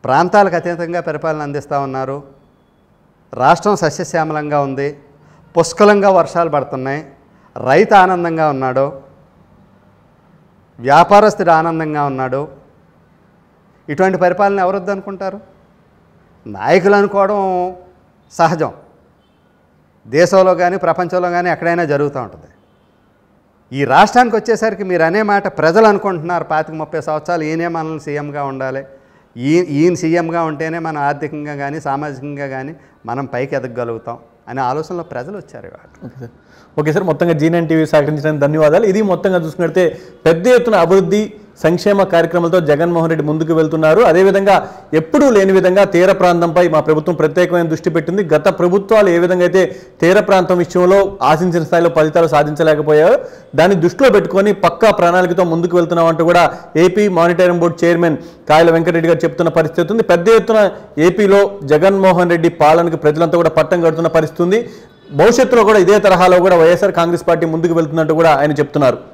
ప్రాంతాలకు అతీతంగా పరిపాలన అందిస్తూ ఉన్నారు. రాష్ట్రం సస్యశ్యామలంగా ఉంది, పుష్కలంగా వర్షాలు పడుతున్నాయి, రైతు ఆనందంగా ఉన్నాడు, వ్యాపారస్తుడు ఆనందంగా ఉన్నాడు. ఇటువంటి పరిపాలన ఎవరు వద్దనుకుంటారు? నాయకులు అనుకోవడం సహజం, దేశంలో కానీ ప్రపంచంలో కానీ ఎక్కడైనా జరుగుతూ ఉంటుంది. ఈ రాష్ట్రానికి వచ్చేసరికి మీరు అనే మాట ప్రజలు అనుకుంటున్నారు, 25-30 సంవత్సరాలు ఈయనే మనల్ని సీఎంగా ఉండాలి, ఈయన సీఎంగా ఉంటేనే మనం ఆర్థికంగా కానీ సామాజికంగా కానీ మనం పైకి ఎదగగలుగుతాం అనే ఆలోచనలో ప్రజలు వచ్చారు ఇవాళ. ఓకే సార్, మొత్తంగా G9 టీవీ సహకరించడానికి ధన్యవాదాలు. ఇది మొత్తంగా చూసుకుంటే పెద్ద ఎత్తున అభివృద్ధి సంక్షేమ కార్యక్రమాలతో జగన్మోహన్ రెడ్డి ముందుకు వెళ్తున్నారు. అదేవిధంగా ఎప్పుడూ లేని విధంగా తీర ప్రాంతంపై మా ప్రభుత్వం ప్రత్యేకమైన దృష్టి పెట్టింది. గత ప్రభుత్వాలు ఏ విధంగా అయితే తీర ప్రాంతం విషయంలో ఆశించిన స్థాయిలో ఫలితాలు సాధించలేకపోయాయో దాన్ని దృష్టిలో పెట్టుకొని పక్కా ప్రణాళికతో ముందుకు వెళ్తున్నామంటూ కూడా ఏపీ మారిటైమ్ బోర్డు చైర్మన్ కాయల వెంకటరెడ్డి గారు చెప్తున్న పరిస్థితి ఉంది. పెద్ద ఎత్తున ఏపీలో జగన్మోహన్ రెడ్డి పాలనకు ప్రజలంతా కూడా పట్టం కడుతున్న పరిస్థితి ఉంది. భవిష్యత్తులో కూడా ఇదే తరహాలో కూడా వైఎస్ఆర్ కాంగ్రెస్ పార్టీ ముందుకు వెళ్తున్నట్టు కూడా ఆయన చెప్తున్నారు.